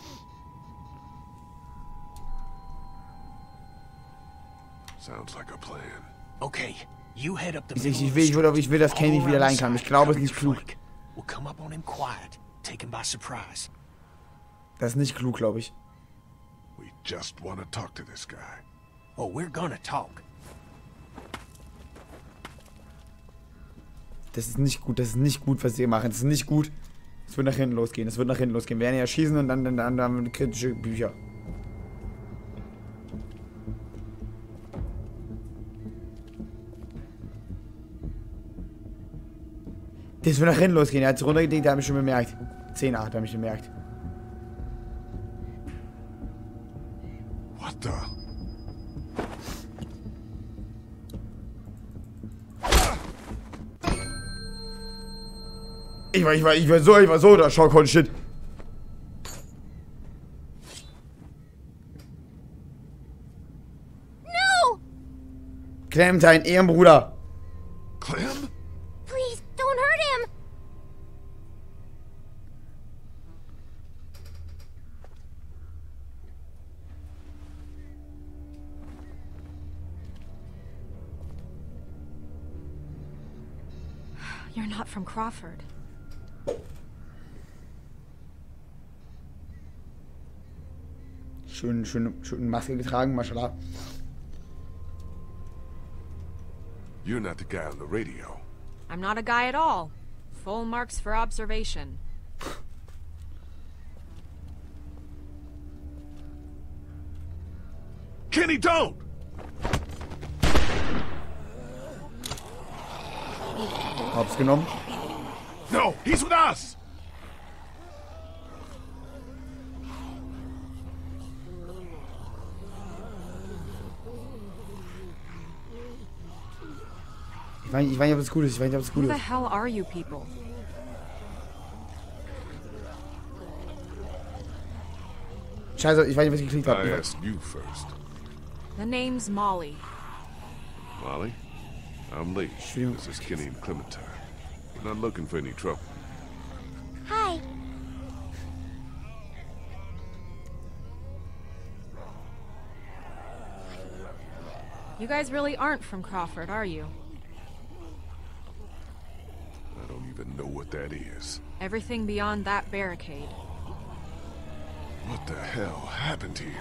Sounds like a plan. Okay, you head up the Ich, middle ich, of will, the ich, will, street, ich will, dass Kenny nicht all wieder around allein the kam. Ich side, glaube, es cover ist nicht your klug. flank. We'll come up on him quiet, take him by surprise. Das ist nicht klug, glaube ich. We just want to talk to this guy. Oh, we're gonna talk. Das ist nicht gut, das ist nicht gut, was sie machen. Das ist nicht gut. Es wird nach hinten losgehen, es wird nach hinten losgehen. Wir werden ja schießen und dann, dann, dann, dann kritische Bücher. Das wird nach hinten losgehen. Er hat es runtergedickt, der hat mich schon bemerkt. zehn acht, der hat mich bemerkt. What the? Ich war, ich war, ich war so, ich war so, da Schock und Shit. No! Clementine, Ehrenbruder. Clem? Please, don't hurt him! You're not from Crawford. Schön, schön, schön Maske getragen, Mashallah. You're not the guy on the radio. I'm not a guy at all. Full marks for observation. Kenny, don't! Hab's genommen. No, he's with us! Ich weiß, ich weiß nicht, ob es gut ist. Ich weiß nicht, ob es Who gut the ist. hell are you people? Scheiße, ich weiß nicht, was ich geklickt I habe. asked you first. The name's Molly. Molly? I'm Lee. This is Kenny and Clementine. We're not looking for any trouble. Hi. You guys really aren't from Crawford, are you? I don't even know what that is. Everything beyond that barricade. What the hell happened here?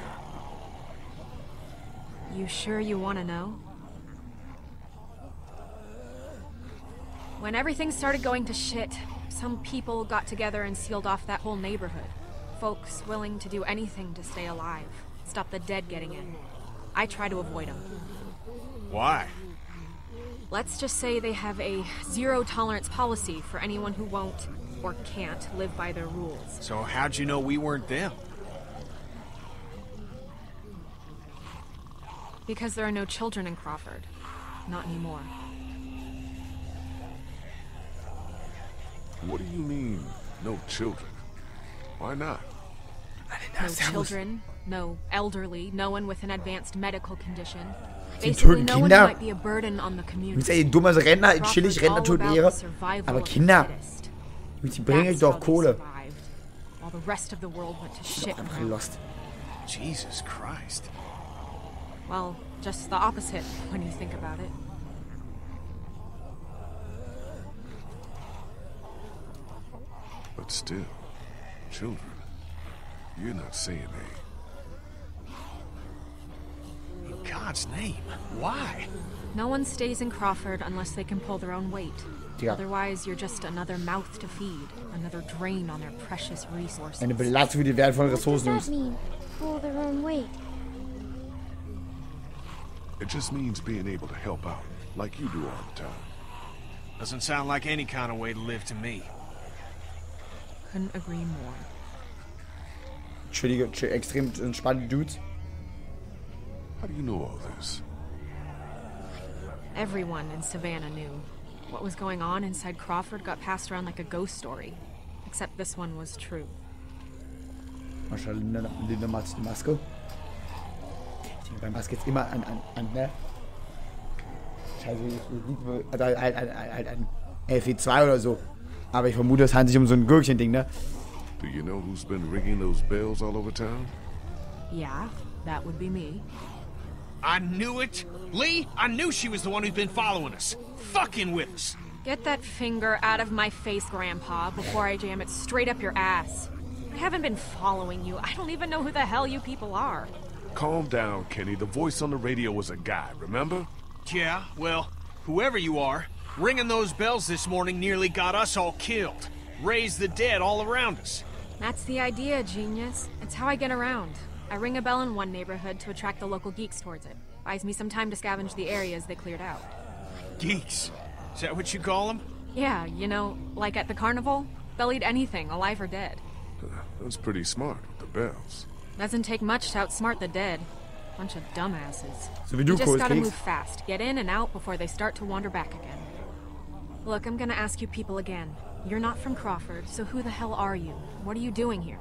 You sure you want to know? When everything started going to shit, some people got together and sealed off that whole neighborhood. Folks willing to do anything to stay alive, stop the dead getting in. I try to avoid them. Why? Let's just say they have a zero-tolerance policy for anyone who won't or can't live by their rules. So how'd you know we weren't them? Because there are no children in Crawford. Not anymore. What do you mean, no children? Why not? No children, no elderly, no one with an advanced medical condition. Die Basically, töten no one Kinder. might be a burden on the Du community. bist ey dummer Rentner, chillig, Crawford's Rentner all töten about Ehre. the survival Aber of the Kinder, fittest. die bringen euch That's doch how they Kohle. survived, while the rest of the world went to shit Einfach around. lost. Jesus Christ. Well, just the opposite when you think about it. But still, children, you're not saying they... In God's name, why? No one stays in Crawford unless they can pull their own weight. Ja. Otherwise, you're just another mouth to feed, another drain on their precious resources. Eine Belastung für die wertvollen Ressourcen. What does that mean? Pull their own weight. It just means being able to help out, like you do all the time. Doesn't sound like any kind of way to live to me. Couldn't agree more. Chillige, chill, extrem entspannte Dudes. How do you know all this? Everyone in Savannah knew. What was going on inside Crawford got passed around like a ghost story. Except this one was true. Marshall Linda, Linda macht die Maske. Bei Maske jetzt immer an, an, an, ne? Scheiße, also halt, halt, halt, halt ein L V zwei oder so. Aber ich vermute, es handelt sich um so ein Gürkchen-Ding, ne? Do you know who's been ringing those bells all over town? Yeah, that would be me. I knew it! Lee, I knew she was the one who's been following us. Fucking with us. Get that finger out of my face, Grandpa, before I jam it straight up your ass. I haven't been following you. I don't even know who the hell you people are. Calm down, Kenny. The voice on the radio was a guy, remember? Yeah, well, whoever you are, ringing those bells this morning nearly got us all killed. Raised the dead all around us. That's the idea, genius. It's how I get around. I ring a bell in one neighborhood to attract the local geeks towards it. Buys me some time to scavenge the areas they cleared out. Geeks? Is that what you call them? Yeah, you know, like at the carnival? They'll eat anything, alive or dead. That's pretty smart with the bells. Doesn't take much to outsmart the dead. Bunch of dumbasses. So wie du, You just gotta Kohlkeks. move fast. Get in and out before they start to wander back again. Look, I'm gonna ask you people again. You're not from Crawford, so who the hell are you? What are you doing here?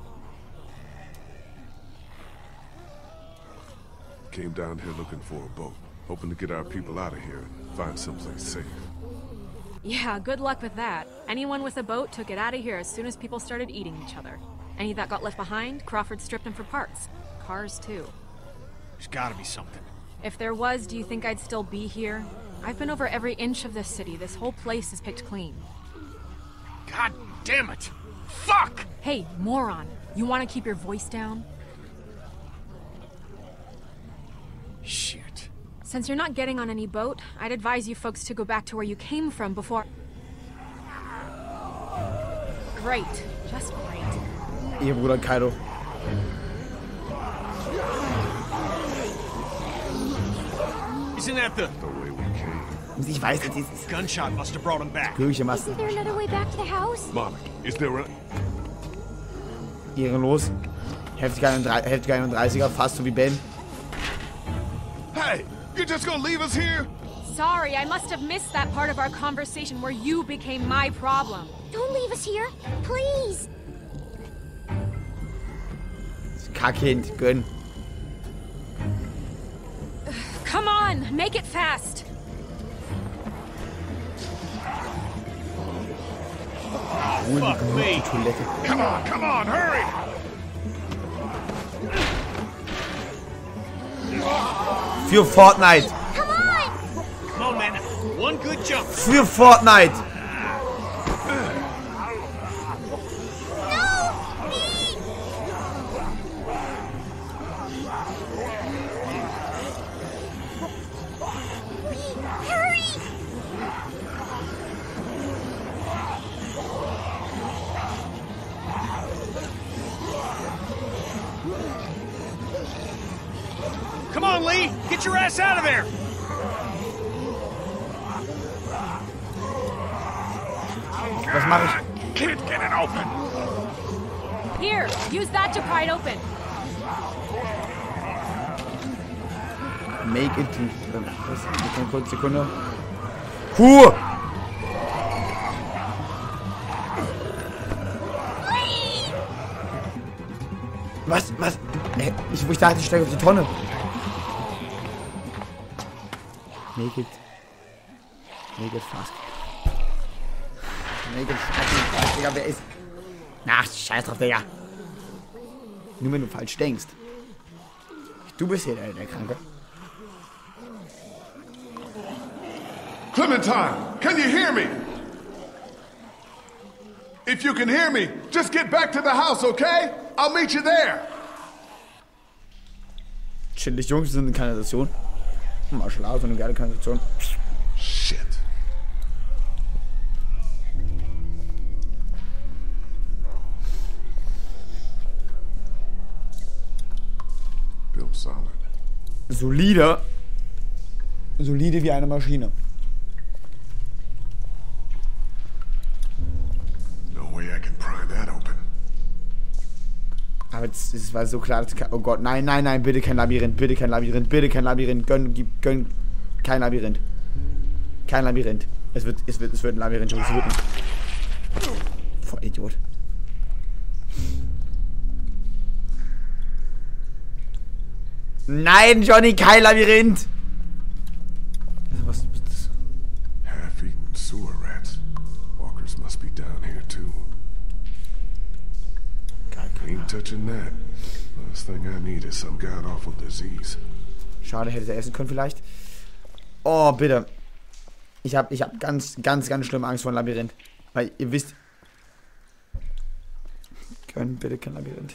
Came down here looking for a boat, hoping to get our people out of here and find someplace safe. Yeah, good luck with that. Anyone with a boat took it out of here as soon as people started eating each other. Any that got left behind, Crawford stripped them for parts. Cars, too. There's gotta be something. If there was, do you think I'd still be here? I've been over every inch of this city. This whole place is picked clean. God damn it! Fuck! Hey, moron. You want to keep your voice down? Shit. Since you're not getting on any boat, I'd advise you folks to go back to where you came from before... Great. Just great. Ihr Bruder Kaido. Isn't that the... The way we came. Ich weiß, das ist Gunshot must have brought him back. Gürkchenmaske. Isn't there another way back to the house? Monica, is there a... Ehrenlos. Heftiger einunddreißiger, fast so wie Ben. Hey! You're just gonna leave us here? Sorry, I must have missed that part of our conversation where you became my problem. Don't leave us here, please. Kackkind, gönn. Come on, make it fast. Oh, fuck me. Come on, come on, hurry! Für Fortnite. Come on! Come on, man. One good jump. Für Fortnite. Come on, Lee. Get your ass out of there. Was mache ich? Can't get it open. Here, use that to pry it open. Make it. Was? Eine kurze Sekunde. Huh! Was? Was? Äh, Ich, ich dachte, ich steige auf die Tonne. Make it. Make it fast. Make it fast. Digga, wer ist. Na, scheiß drauf, Digga. Nur wenn du falsch denkst. Du bist hier der, der Kranke. Clementine, can you hear me? If you can hear me, just get back to the house, okay? I'll meet you there. Chillig, Jungs, wir sind in Kanalisation. Martial Arts und eine geile Kanalisation. Shit. Built solid. Solide. Solide wie eine Maschine. No way I can pry that open. Aber es, es war so klar, dass kein, oh Gott, nein, nein, nein, bitte kein Labyrinth, bitte kein Labyrinth, bitte kein Labyrinth, gönn, gib, gönn, kein Labyrinth. Kein Labyrinth. Es wird, es wird, es wird ein Labyrinth, es wird ein... Voll Idiot. Nein, Johnny, kein Labyrinth! Was ist das? Half-eaten sewer rats. Walkers must be down here too. Ain't touching that. Last thing I need is some god-awful disease. Schade, hätte er essen können vielleicht. Oh, bitte. Ich habe ich hab ganz, ganz, ganz schlimme Angst vor einem Labyrinth. Weil ihr wisst... Gönn bitte kein Labyrinth.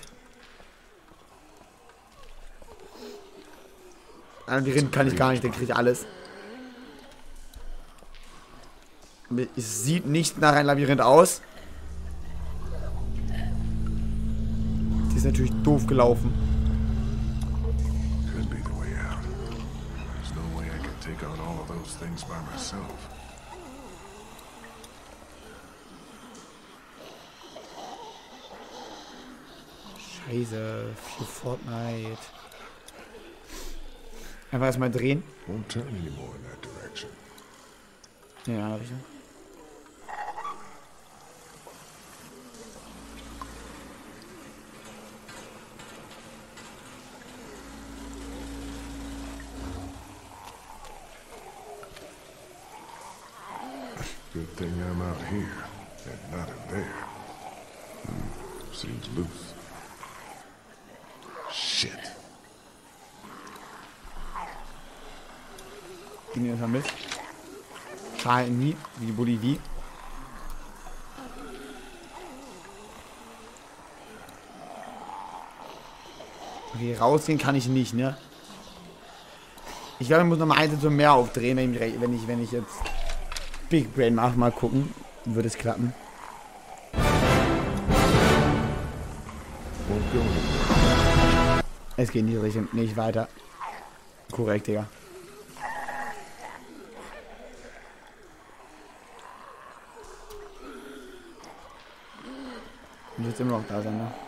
Ein Labyrinth kann ich gar nicht, der kriegt alles. Es sieht nicht nach einem Labyrinth aus. Die ist natürlich doof gelaufen. Could be the way out. There's no way I can take on all of those things by myself. Scheiße, für Fortnite. Einfach erstmal drehen. Won't turn anymore in that direction. Ja, richtig. Good thing I'm out here and not in there. Hmm, seems loose. Shit. Gehen wir erstmal mit. Schalen nie, wie Bolivie. Okay, rausgehen kann ich nicht, ne? Ich glaube, ich muss nochmal eins zum Meer aufdrehen, wenn ich, wenn ich, wenn ich jetzt Big Brain mache. Mal gucken, wird es klappen. Es geht in die Richtung, nicht weiter. Korrekt, Digga. Und jetzt immer noch da sein, ne?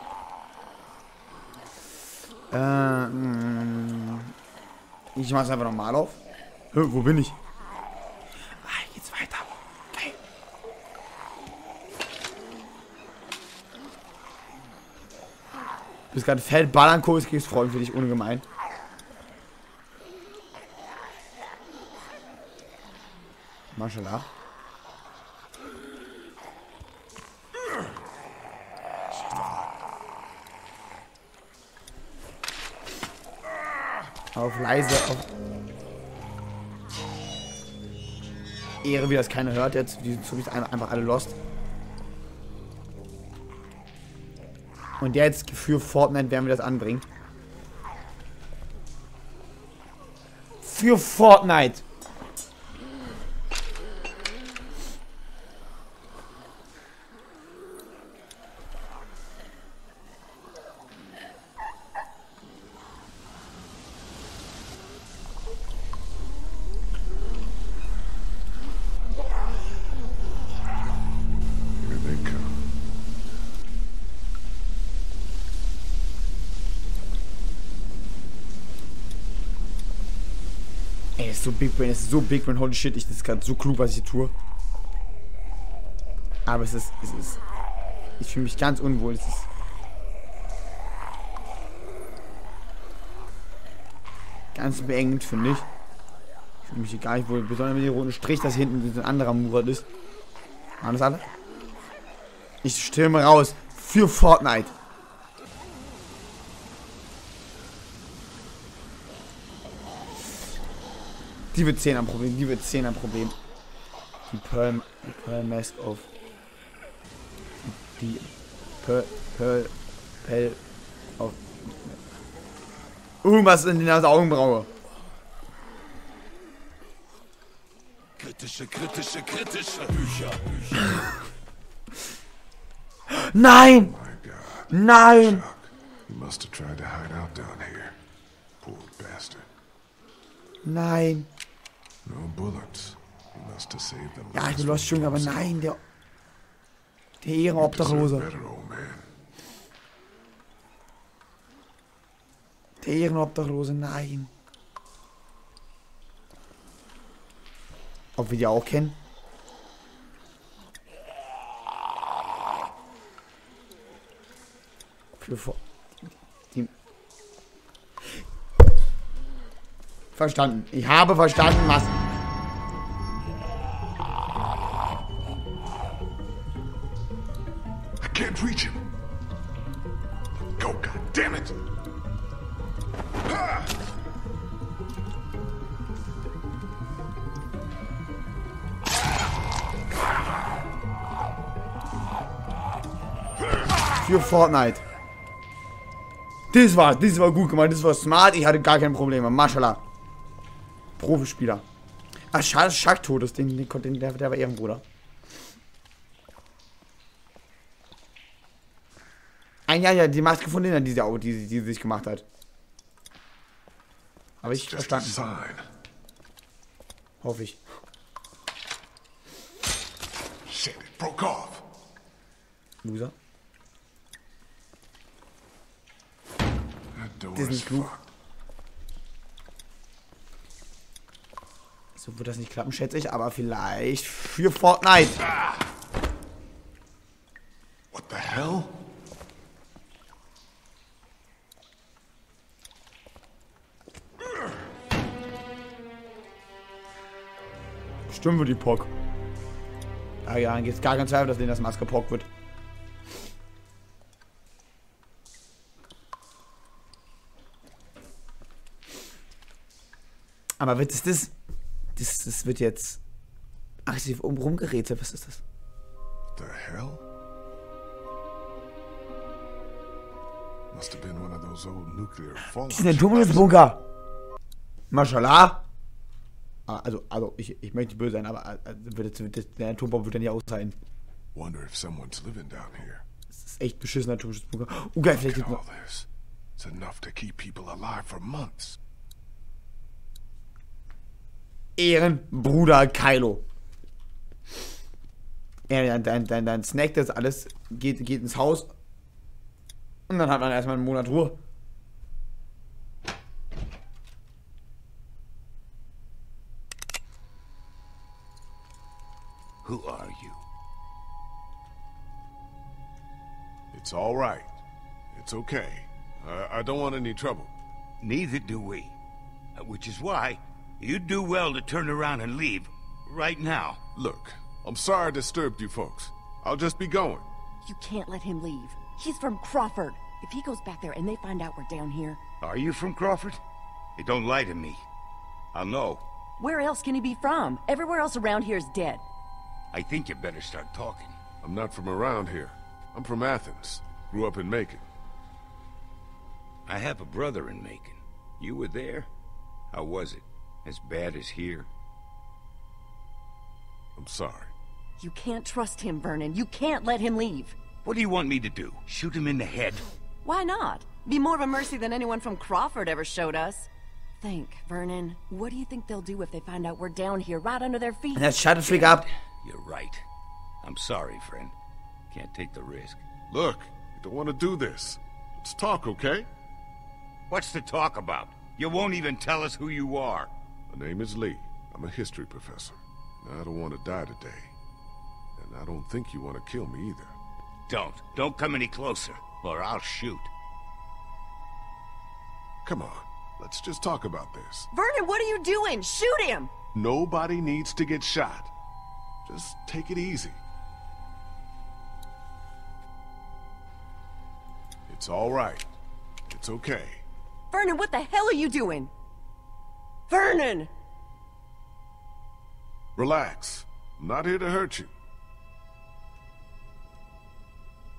Äh, mh, ich mach's einfach nochmal auf. Hä, wo bin ich? Ah, hier geht's weiter. Geil. Du bist gerade fett Ballernkurs, kriegst Freund für dich ungemein. Maschallah. Auf leise, auf Ehre, wie das keiner hört jetzt. Die sind einfach alle lost. Und jetzt für Fortnite werden wir das anbringen. Für Fortnite! Ey, es ist so Big Brain, es ist so Big Brain, holy shit, ich, das ist gerade so klug, was ich hier tue. Aber es ist, es ist, ich fühle mich ganz unwohl, es ist ganz beengend, finde ich. Ich fühle mich hier gar nicht wohl, besonders mit dem roten Strich, dass hier hinten ein anderer Murat ist. Machen das alle? Ich stürme raus für Fortnite. Die wird zehn am Problem, die wird zehn am Problem. Die Pearl, die Pearl Mask auf. Die Die Pearl, Pearl, Pearl, auf. Irgendwas in der Augenbraue. Kritische, kritische, kritische Bücher, Bücher. Nein! Oh Nein! Chuck, he must have tried to hide out down here. Poor bastard. Nein. No bullets. He must have saved them. Ja, ich bin Lost Junge, aber nein, der... Der Ehrenobdachlose. Der Ehrenobdachlose, nein. Ob wir die auch kennen? Für vor... Die... Verstanden. Ich habe verstanden, was... I can't reach him. Go, God damn it! Ah! Für Fortnite. Das war, das war gut gemacht, das war smart, ich hatte gar kein Problem. Mashallah. Profispieler. Ach, schade, Chuck tot ist, den, den, den, der, der war Ehrenbruder. Ein Jahr, ja, die Maske von denen, die sie, die, die, die sie sich gemacht hat. Habe ich verstanden. Hoffe ich. Shit, it broke off. Loser. Das ist nicht klug. So wird das nicht klappen, schätze ich, aber vielleicht für Fortnite. What the hell? Stimmt wird die Pock. Ah ja, dann gibt es gar keinen Zweifel, dass denen das Maske Pock wird. Aber was ist das? Das, das wird jetzt aggressiv um rumgerätselt. Was ist das? The hell? Must have been one of those old nuclear fallout. Das ist ein Atombunker. Mashallah. Ah, also, also ich, ich möchte nicht böse sein, aber also, wird das, das, der Atombombe wird dann ja auch sein. Wonder if someone's living down here. Das ist echt beschissener Atombunker. Oh geil, vielleicht Look gibt's at noch. all this. It's enough to keep people alive for months. Ehrenbruder Kylo. Ja, dann, dann, dann snackt das alles, geht, geht ins Haus und dann hat man erstmal einen Monat Ruhe. Who are you? It's all right. It's okay. I, I don't want any trouble. Neither do we. Uh, Which is why you'd do well to turn around and leave right now. Look, I'm sorry I disturbed you folks. I'll just be going. You can't let him leave. He's from Crawford. If he goes back there and they find out we're down here... Are you from Crawford? They don't lie to me. I'll know. Where else can he be from? Everywhere else around here is dead. I think you better start talking. I'm not from around here. I'm from Athens. Grew up in Macon. I have a brother in Macon. You were there? How was it? As bad as here? I'm sorry. You can't trust him, Vernon. You can't let him leave. What do you want me to do? Shoot him in the head? Why not? Be more of a mercy than anyone from Crawford ever showed us. Think, Vernon. What do you think they'll do if they find out we're down here, right under their feet? Jetzt shut the freak up. You're right. I'm sorry, friend. Can't take the risk. Look, we don't want to do this. Let's talk, okay? What's to talk about? You won't even tell us who you are. My name is Lee. I'm a history professor. And I don't want to die today. And I don't think you want to kill me either. Don't. Don't come any closer, or I'll shoot. Come on, let's just talk about this. Vernon, what are you doing? Shoot him! Nobody needs to get shot. Just take it easy. It's all right. It's okay. Vernon, what the hell are you doing? Vernon! Relax. I'm not here to hurt you.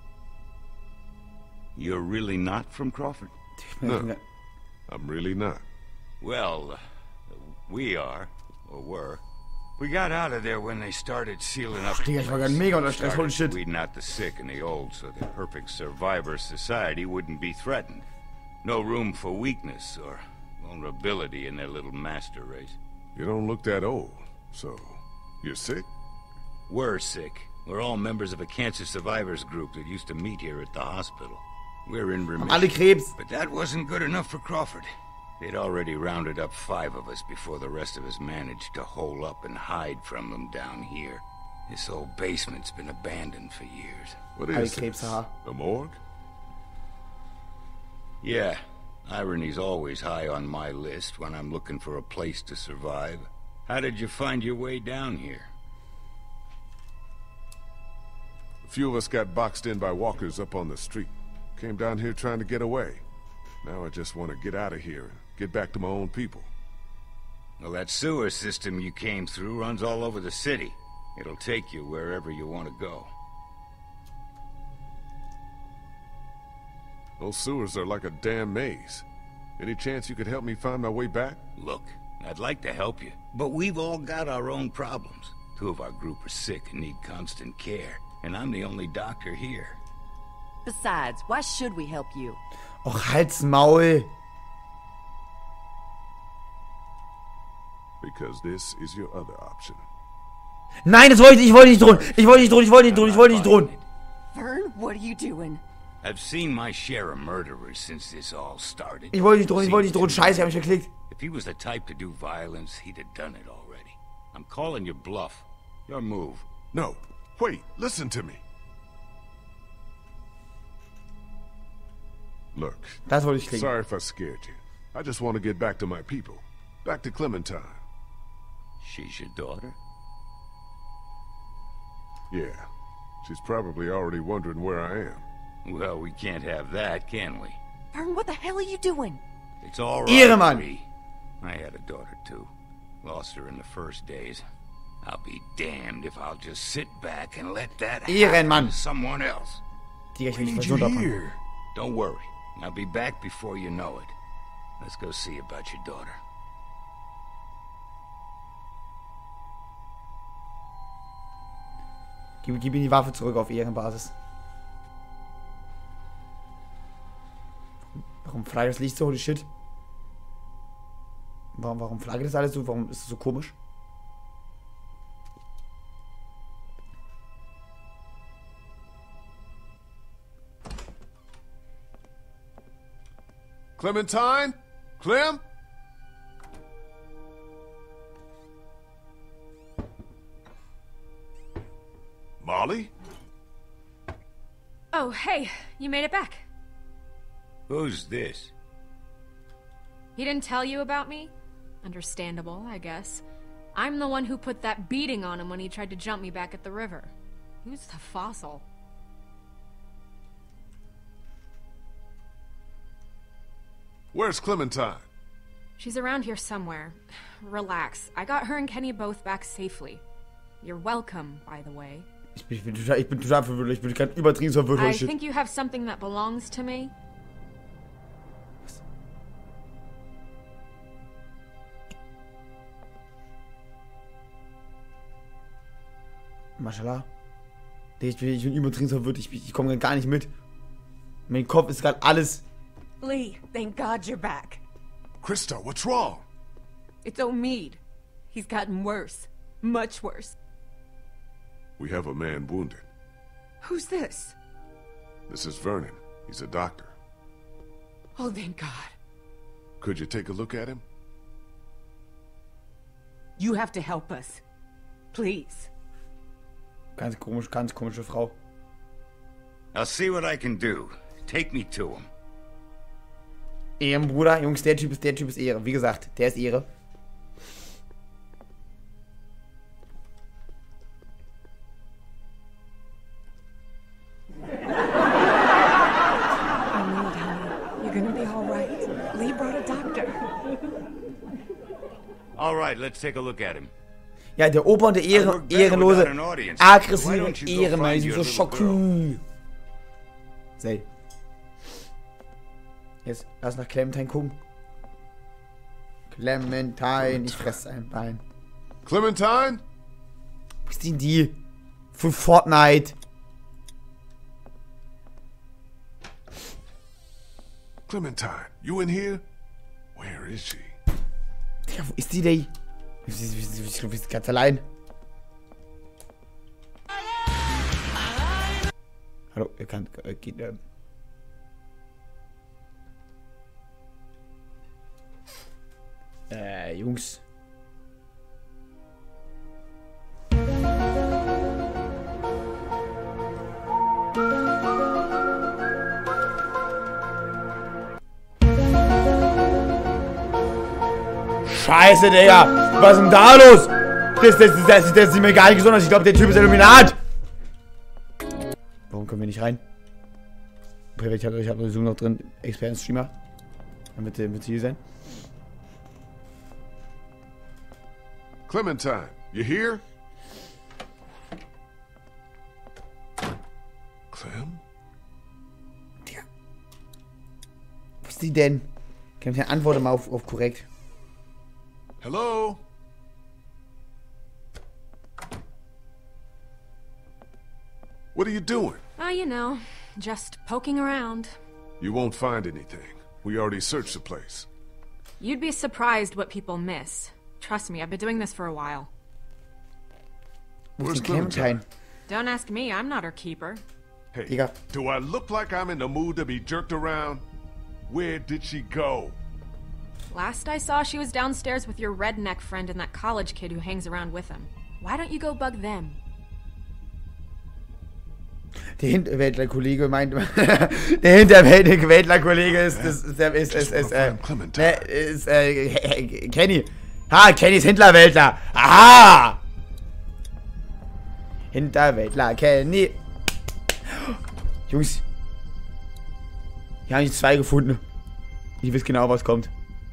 You're really not from Crawford? No, I'm really not. Well, uh, we are, or were. We got out of there when they started sealing up. Digga, ich war gerade mega unter Stress, holy shit. Weeding out the sick and the old so the perfect survivor society wouldn't be threatened. No room for weakness or vulnerability in their little master race. You don't look that old, so you're sick? We're sick. We're all members of a cancer survivors group that used to meet here at the hospital. We're in remission. Alle Krebs. But that wasn't good enough for Crawford. They'd already rounded up five of us before the rest of us managed to hole up and hide from them down here. This old basement's been abandoned for years. What is this? A morgue? Yeah. Irony's always high on my list when I'm looking for a place to survive. How did you find your way down here? A few of us got boxed in by walkers up on the street. Came down here trying to get away. Now I just want to get out of here and get back to my own people. Well, that sewer system you came through runs all over the city. It'll take you wherever you want to go. Those sewers are like a damn maze. Any chance you could help me find my way back? Look, I'd like to help you, but we've all got our own problems. Two of our group are sick and need constant care, and I'm the only doctor here. Besides, why should we help you? Och, halt's Maul. Because this is your other option. Nein, das wollte ich, ich wollte nicht drohen. Ich wollte nicht drohen, ich wollte nicht drohen, ich wollte nicht drohen. Vern, what are you doing? I've seen my share of murderers since this all started. Ich wollte nicht drohen, ich wollte nicht drohen. Scheiße, ich hab mich verklickt. If he was the type to do violence, he'd have done it already. I'm calling your bluff. Your move. No, wait, listen to me. Look, das wollte ich kriegen. Sorry if I scared you. I just want to get back to my people. Back to Clementine. She's your daughter? Yeah. She's probably already wondering where I am. Well, we can't have that, can we? Vern, what the hell are you doing? It's all right, Ehrenmann. Lee. I had a daughter, too. Lost her in the first days. I'll be damned if I'll just sit back and let that happen Ehrenmann. to someone else. Digga, ich will nicht versund abhauen. Don't worry. I'll be back before you know it. Let's go see about your daughter. Gib, gib ihm die Waffe zurück auf Ehrenbasis. Warum flaggt das Licht so? Holy shit. Warum, warum flaggt das alles so? Warum ist es so komisch? Clementine? Clem? Molly? Oh, hey, you made it back. Who's this? He didn't tell you about me? Understandable, I guess. I'm the one who put that beating on him when he tried to jump me back at the river. Who's the fossil? Where's Clementine? She's around here somewhere. Relax. I got her and Kenny both back safely. You're welcome, by the way. Ich bin, ich bin total, ich bin total verwirrt. Ich bin gerade übertrieben verwirrt. I think you have something that belongs to me. Mashallah. Ich bin, ich bin übertrieben verwirrt. Ich, ich komme gar nicht mit. Mein Kopf ist gerade alles. Lee, thank God you're back. Krista, what's wrong? It's Omid. He's gotten worse. Much worse. We have a man wounded. Who's this? This is Vernon. He's a doctor. Oh, thank God. Could you take a look at him? You have to help us. Please. Ganz komisch, ganz komische Frau. I'll see what I can do. Take me to him. Ehrenbruder, Jungs, der Typ ist, der Typ ist Ehre. Wie gesagt, der ist Ehre. Alright, let's take a look at him. Ja, der Opa und der Ehre, ehrenlose, aggressive Ehrenmann, die sind so schockierend. Sei. Jetzt lass nach Clementine gucken. Clementine, ich fresse ein Bein. Clementine? Wo ist denn die? Für Fortnite. Clementine, you in here? Where is she? Digga, wo ist die denn? Ich glaube, sie ist ganz allein. Hallo, ihr kann, äh, geht, ähm. Äh, Jungs. Scheiße, Digga! Was ist denn da los? Das, das, das, das, das ist mir gar nicht gesund. Ich glaube, der Typ ist Illuminat. Warum können wir nicht rein? Ich habe ich hab Zoom noch drin. Experten-Streamer. Damit wird hier sein. Clementine, you here? Clem? Ja. Wo ist die denn? Kann ich antworten mal auf, auf korrekt. Hello? What are you doing? Oh, you know, just poking around. You won't find anything. We already searched the place. You'd be surprised what people miss. Trust me, I've been doing this for a while. Where's Clementine? Don't ask me, I'm not her keeper. Hey, do I look like I'm in the mood to be jerked around? Where did she go? Last I saw, she was downstairs with your redneck friend and that college kid who hangs around with him. Why don't you go bug them? Der Hinterwäldler-Kollege meint, der Hinterwäldler-Kollege ist, ist, ist, ist, ist, ist, äh, ist, äh, Kenny. Ha, Kenny ist Hinterwäldler. Aha! Hinterwäldler, Kenny. Jungs. Hier habe ich zwei gefunden. Ich weiß genau, was kommt.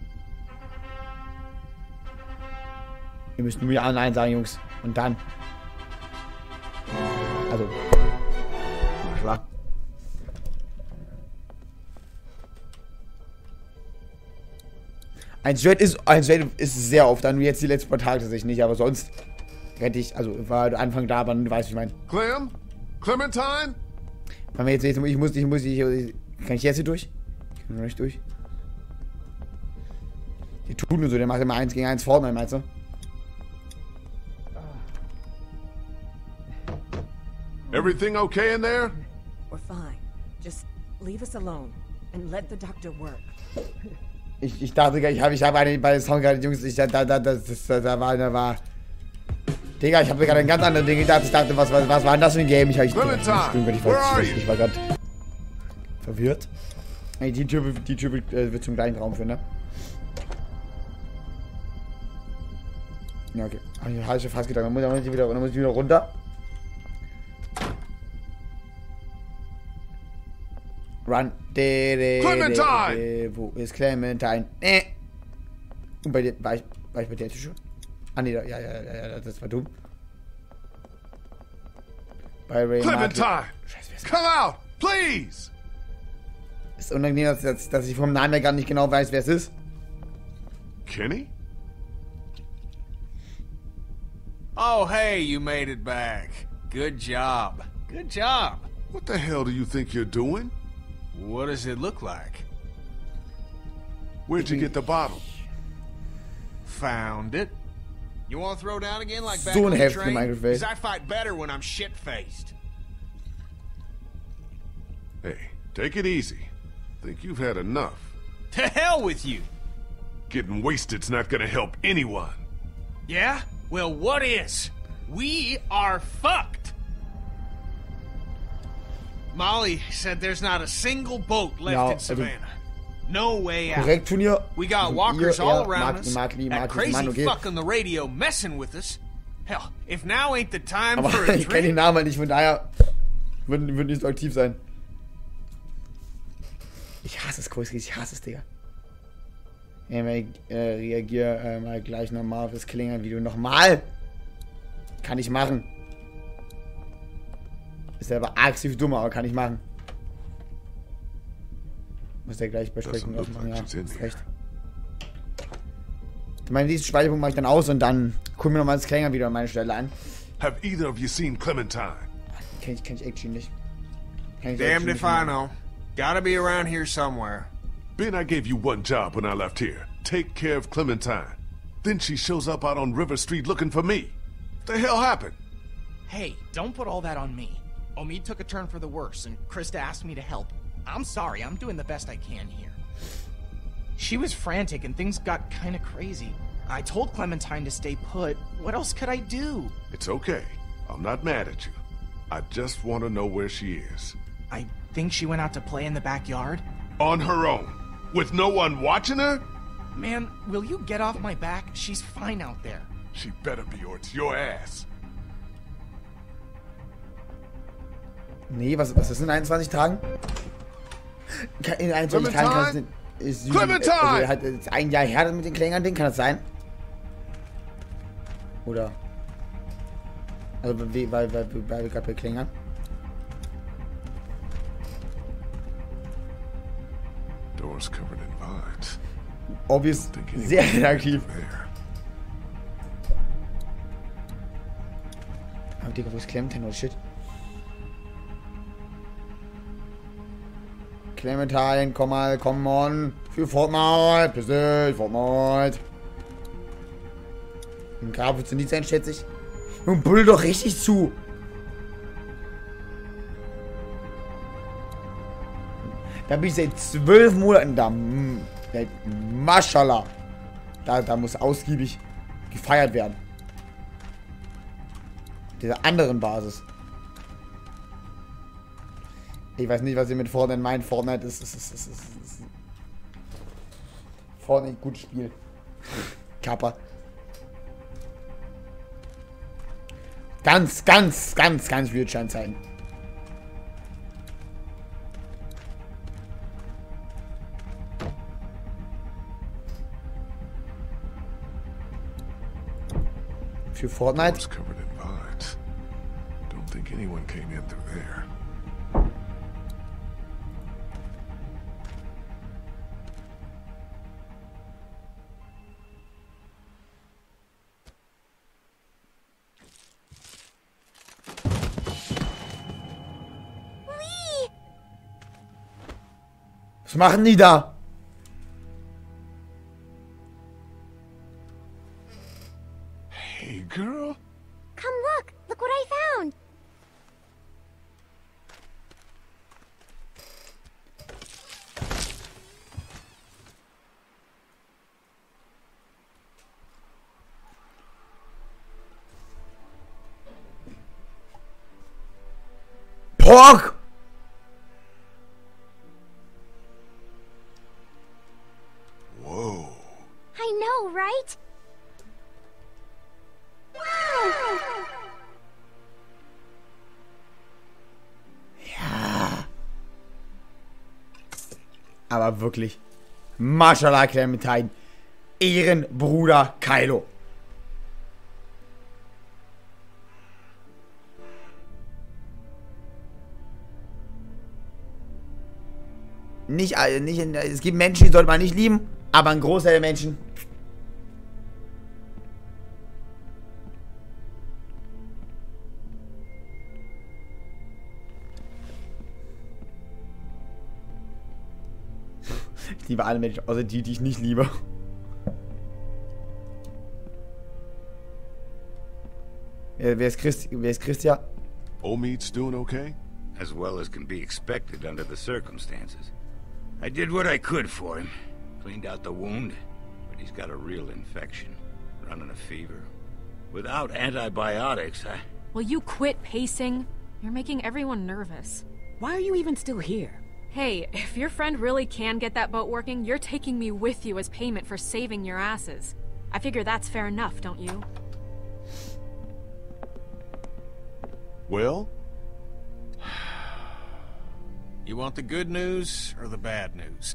Ihr müsst nur ja und nein sagen, Jungs. Und dann. Also. Klar. Ein Straight ist, ein Straight ist sehr oft, dann jetzt die letzten paar Tage tatsächlich nicht, aber sonst hätte ich, also war Anfang da, aber du weißt, wie ich meine. Clem? Clementine? Wenn wir jetzt, ich muss, ich muss, ich, kann ich jetzt hier durch? Ich kann noch nicht durch. Die tun nur so, der macht immer eins gegen eins Fortnite, meinst du? Everything okay in there? We're fine. Just leave us alone and let the doctor work. Ich, ich dachte, ich habe ich hab eine bei Song gerade, Jungs, ich da, da, da, das, da, da war, da war. Digga, ich habe gerade ein ganz anderes Ding gedacht. Ich dachte, was, was, was war denn das für ein Game? Ich, ich, ich, ich, ich, war, ich, ich war gerade verwirrt. Ey, die Tür, die Tür wird, äh, wird zum gleichen Raum führen, ne? Ja, okay. Ach, ich habe schon fast gedacht, dann muss, dann muss ich wieder, dann muss ich wieder runter. Run. De, de, Clementine! De, de, wo ist Clementine? Äh. Und bei dir, war ich, war ich bei der Tür schon? Ah, nee, ja, ja, ja, ja, das war dumm. Bei Ray Clementine! Scheiße, come out, please! Ist unangenehm, dass, dass, dass ich vom Namen her gar nicht genau weiß, wer es ist. Kenny? Oh, hey, you made it back. Good job. Good job. What the hell do you think you're doing? What does it look like? Where'd you get the bottle? Found it. You want to throw down again like back So on ein the heftiger train? Michael Bay. Because I fight better when I'm shit-faced. Hey, take it easy. Think you've had enough. To hell with you. Getting wasted's not gonna help anyone. Yeah? Well, what is? We are fucked. Molly said there's not a single boat left Ja, in Savannah. No way out. Korrekt, Junior. We got Also walkers ihr, all er, around mag, us. mag, mag, That mag, crazy Mann, okay. fuck on the radio messing with us. Hell, if now ain't the time Aber for a ich kenne den drink. Namen halt nicht, von daher würden, würden die so aktiv sein. Ich hasse es, Koski, ich hasse es, Digga. Ja, ich äh, reagiere äh, mal gleich nochmal auf das Klingeln-Video. Nochmal! Kann ich machen. Ist aber aggressiv dumm, aber kann ich machen. Muss der gleich Besprechung aufmachen, ja. Hast recht. Ich meine, diesen Speicherpunkt mache ich dann aus und dann gucken wir nochmal das Klänger wieder an meine Stelle an. Have either of you seen Clementine? Kenn ich, kenn ich actually nicht. Kenn ich Damned actually if nicht. I know. Gotta be around here somewhere. Ben, I gave you one job when I left here. Take care of Clementine. Then she shows up out on River Street looking for me. What the hell happened? Hey, don't put all that on me. Omid took a turn for the worse, and Krista asked me to help. I'm sorry, I'm doing the best I can here. She was frantic, and things got kinda crazy. I told Clementine to stay put. What else could I do? It's okay. I'm not mad at you. I just want to know where she is. I think she went out to play in the backyard. On her own? With no one watching her? Man, will you get off my back? She's fine out there. She better be or it's your ass. Nee, was, was ist in einundzwanzig Tagen? In einundzwanzig Tagen kann es nicht... Ist Clementine! Also, hat jetzt ein Jahr her mit den Klängern-Ding, kann das sein? Oder? Also, weil, weil, weil, weil wir gerade bei Klängern. Doors covered in vines. Obvious, sehr reaktiv. Aber Digga, wo ist Clementine? Oh shit. Clementine, komm mal, komm on. Für Fortnite, bitte, Fortnite. Im Grab wird es nicht sein, schätze ich. Nun buddel doch richtig zu. Da bin ich seit zwölf Monaten da. Maschallah. Da, da muss ausgiebig gefeiert werden. Dieser anderen Basis. Ich weiß nicht, was ihr mit Fortnite meint. Fortnite ist, ist, ist, ist, ist, ist Fortnite, gutes Spiel. Kappa. Ganz, ganz, ganz, ganz weird Scheinzeiten. Für Fortnite. Doors covered in vines. Don't think anyone came in through there. Was machen die da? Hey, girl. Come look. Look what I found. Pork! Whoa. I know, right? Ja. Aber wirklich. Mashallah, Clementine. Ehrenbruder Kylo. Nicht, äh, nicht, es gibt Menschen, die sollte man nicht lieben, aber ein Großteil der Menschen. Ich liebe alle Menschen, außer die, die ich nicht liebe. Wer ist Christ, wer ist Christian? Omid's doing okay? As well as can be expected under the circumstances. I did what I could for him. Cleaned out the wound, but he's got a real infection. Running a fever. Without antibiotics, I... Will you quit pacing? You're making everyone nervous. Why are you even still here? Hey, if your friend really can get that boat working, you're taking me with you as payment for saving your asses. I figure that's fair enough, don't you? Well? You want the good news or the bad news?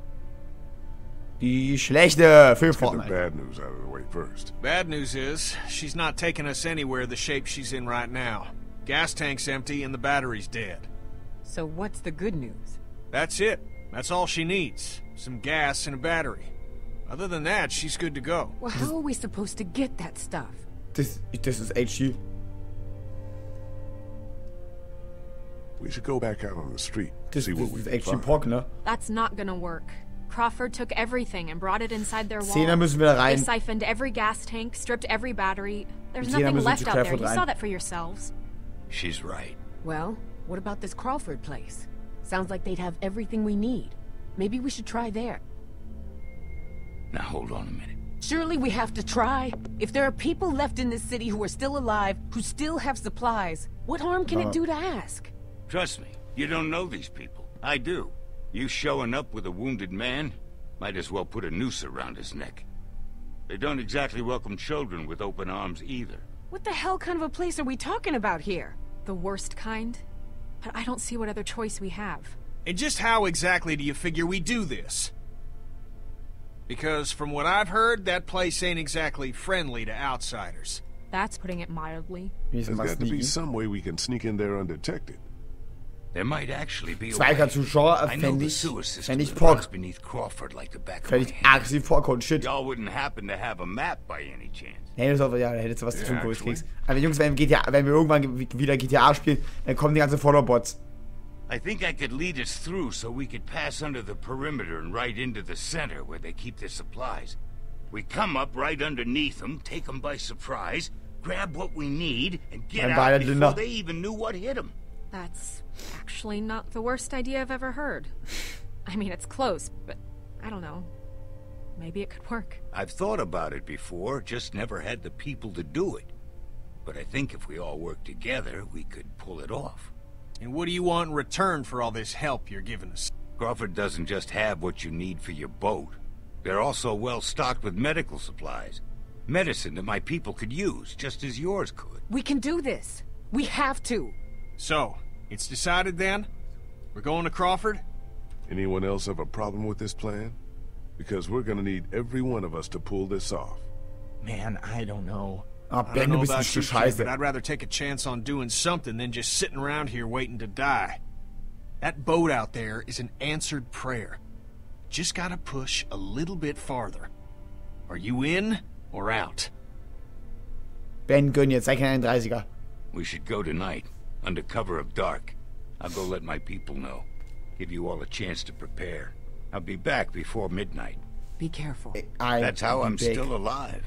Die schlechte für Let's get the Fortnite. bad news out of the way first. Bad news is, she's not taking us anywhere the shape she's in right now. Gas tank's empty and the battery's dead. So what's the good news? That's it. That's all she needs. Some gas and a battery. Other than that, she's good to go. Well, how are we supposed to get that stuff? Das, das ist H G. We should go back out on the street. Das, see das what we ist can H G find. Pork, ne? That's not gonna work. Crawford took everything and brought it inside their wall. Zehner müssen wir da They rein. siphoned every gas tank, stripped every battery. There's Zehner nothing müssen left zu out there. Crawford You rein. saw that for yourselves. She's right. Well, what about this Crawford place? Sounds like they'd have everything we need. Maybe we should try there. Now hold on a minute. Surely we have to try. If there are people left in this city who are still alive, who still have supplies, what harm can Uh. it do to ask? Trust me, you don't know these people. I do. You showing up with a wounded man, might as well put a noose around his neck. They don't exactly welcome children with open arms either. What the hell kind of a place are we talking about here? The worst kind? But I don't see what other choice we have. And just how exactly do you figure we do this? Because from what I've heard, that place ain't exactly friendly to outsiders. That's putting it mildly. There's got to be some way we can sneak in there undetected. There might actually be a Zweiter way. Zuschauer I know fände the ich, sewer system fände ich that Pork. runs beneath Crawford like the back of Fände my ich hand. aggressiv Pork und shit. Y'all wouldn't happen to have a map by any chance. Nee, das war, ja, da hättest du was zu tun, Ja, Chris actually. Keks. Aber Jungs, wenn wir, G T A, wenn wir irgendwann wieder G T A spielen, dann kommen die ganzen Follow-Bots. I think I could lead us through so we could pass under the perimeter and right into the center where they keep their supplies. We come up right underneath them, take them by surprise, grab what we need, and get Mein out Beileid, before Linda. they even knew what hit them. That's actually not the worst idea I've ever heard. I mean, it's close, but I don't know. Maybe it could work. I've thought about it before, just never had the people to do it. But I think if we all work together, we could pull it off. And what do you want in return for all this help you're giving us? Crawford doesn't just have what you need for your boat. They're also well stocked with medical supplies. Medicine that my people could use, just as yours could. We can do this. We have to. So, it's decided then? We're going to Crawford? Anyone else have a problem with this plan? Because we're gonna need every one of us to pull this off. Man, I don't know. Ah, I don't Ben, du know bist about nicht you, so kid, scheiße. but I'd rather take a chance on doing something than just sitting around here waiting to die. That boat out there is an answered prayer. Just gotta push a little bit farther. Are you in or out? Ben, gönn jetzt, sei kein einunddreißiger. We should go tonight, under cover of dark. I'll go let my people know. Give you all a chance to prepare. I'll be back before midnight. Be careful. I That's how I'm big. still alive.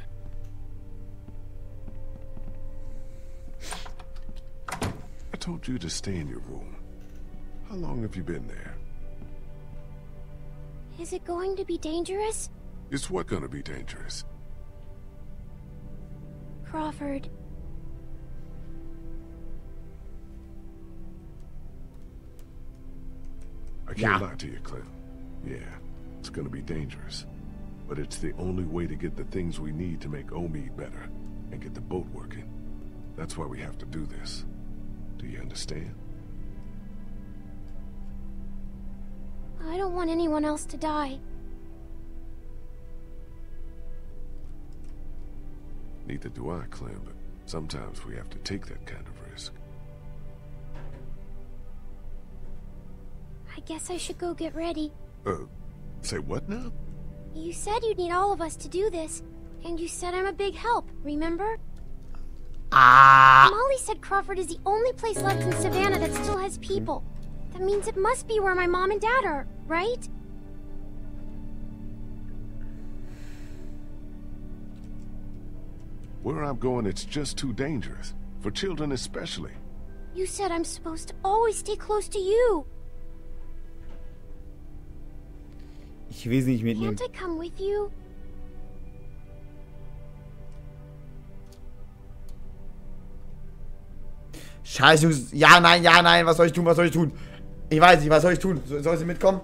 I told you to stay in your room. How long have you been there? Is it going to be dangerous? Is what gonna be dangerous? Crawford. I can't Yeah. lie to you, Clint. Yeah, it's gonna be dangerous. But it's the only way to get the things we need to make Omid better and get the boat working. That's why we have to do this. Do you understand? I don't want anyone else to die. Neither do I, Clint, but sometimes we have to take that kind of risk. I guess I should go get ready. Uh, say what now? You said you'd need all of us to do this, and you said I'm a big help, remember? Ah! Molly said Crawford is the only place left in Savannah that still has people. That means it must be where my mom and dad are, right? Where I'm going, it's just too dangerous. For children especially. You said I'm supposed to always stay close to you. Ich will sie nicht mitnehmen. Can't I come with you? Scheiße, Jungs. Ja, nein, ja, nein. Was soll ich tun? Was soll ich tun? Ich weiß nicht, was soll ich tun? So, soll sie mitkommen?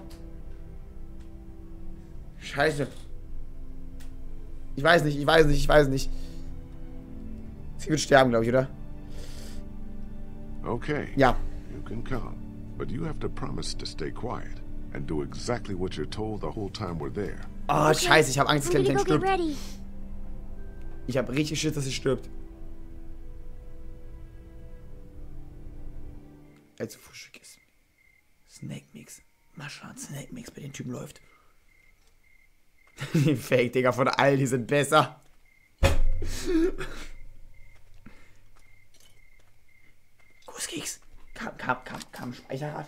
Scheiße. Ich weiß nicht, ich weiß nicht, ich weiß nicht. Sie wird sterben, glaube ich, oder? Okay. Ja. You can come. But you have to promise to stay quiet and do exactly what you're told the whole time we're there. Oh, Okay, scheiße, ich habe Angst, dass I'm gonna Clementine go get stirbt. ready. Ich habe richtig Schiss, dass sie stirbt. Als Frühstück ist. Snake Mix. Mal schauen, Snake Mix bei den Typen läuft. Die Fake-Dinger von Aldi sind besser. Gusskeks. Kam, kam, kam, kam Speicherrad.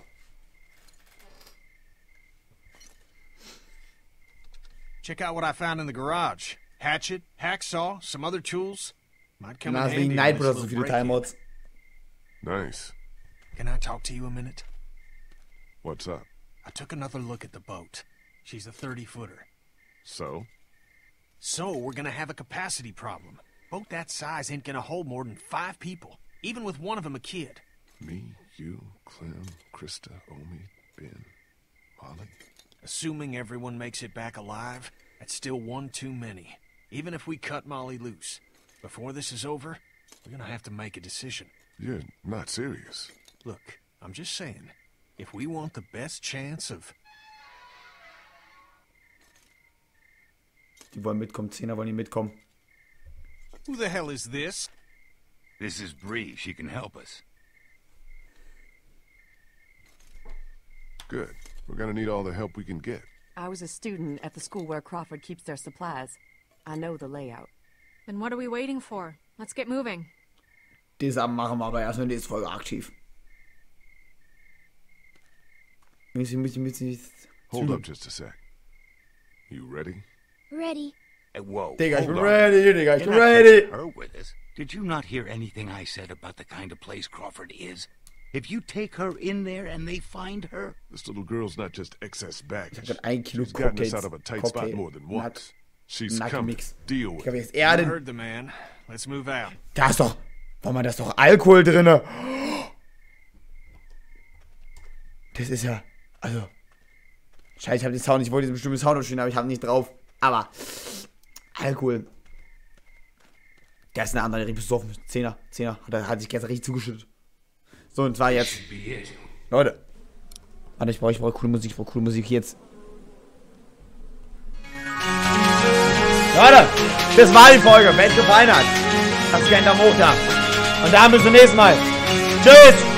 Check out what I found in the garage. Hatchet, hacksaw, some other tools. Might come in Na, handy wegen on Night this Brothers so little viele break-in. Timeouts. Nice. Can I talk to you a minute? What's up? I took another look at the boat. She's a thirty-footer. So? So, we're gonna have a capacity problem. Boat that size ain't gonna hold more than five people, even with one of them a kid. Me, you, Clem, Krista, Omi, Ben, Molly. Assuming everyone makes it back alive, that's still one too many. Even if we cut Molly loose. Before this is over, we're gonna have to make a decision. You're not serious. Look, I'm just saying, if we want the best chance of... Die wollen mitkommen, Zehner wollen die mitkommen. Who the hell is this? This is Bree. She can help us. Good. We're gonna need all the help we can get. I was a student at the school where Crawford keeps their supplies. I know the layout. Then what are we waiting for? Let's get moving. Das machen wir aber erst in der nächsten Folge aktiv. Müssen, müssen, müssen. Hold up just a sec. You ready? Ready. Hey, whoa. Digga, ich bin hold on. ready, Digga, ich You're bin not ready. taking her with us. Did you not hear anything I said about the kind of place Crawford is? If you take her in there and they find her... This little girl's not just excess baggage. Ich hab grad ein Kilo She's gotten us Cocktails. out of a tight Cocktail. spot more than once. She's Nut coming. Mix. Deal Ich with hab it. jetzt Erden. heard the man. Let's move out. Da ist doch. Warte mal, da ist doch Alkohol drinne. Das ist ja. Also. Scheiße, ich hab den Sound. Ich wollte diesen bestimmten Sound aufstehen, aber ich hab ihn nicht drauf. Aber. Alkohol. Der ist eine andere, der riecht besoffen. Zehner. Zehner. Da hat sich gestern richtig zugeschüttet. So, und zwar jetzt. Leute. Warte, ich brauche ich brauch coole Musik. Ich brauche coole Musik jetzt. Leute, das war die Folge. Wenn es gefallen hat, lasst gerne einen Daumen hoch da. Und dann bis zum nächsten Mal. Tschüss.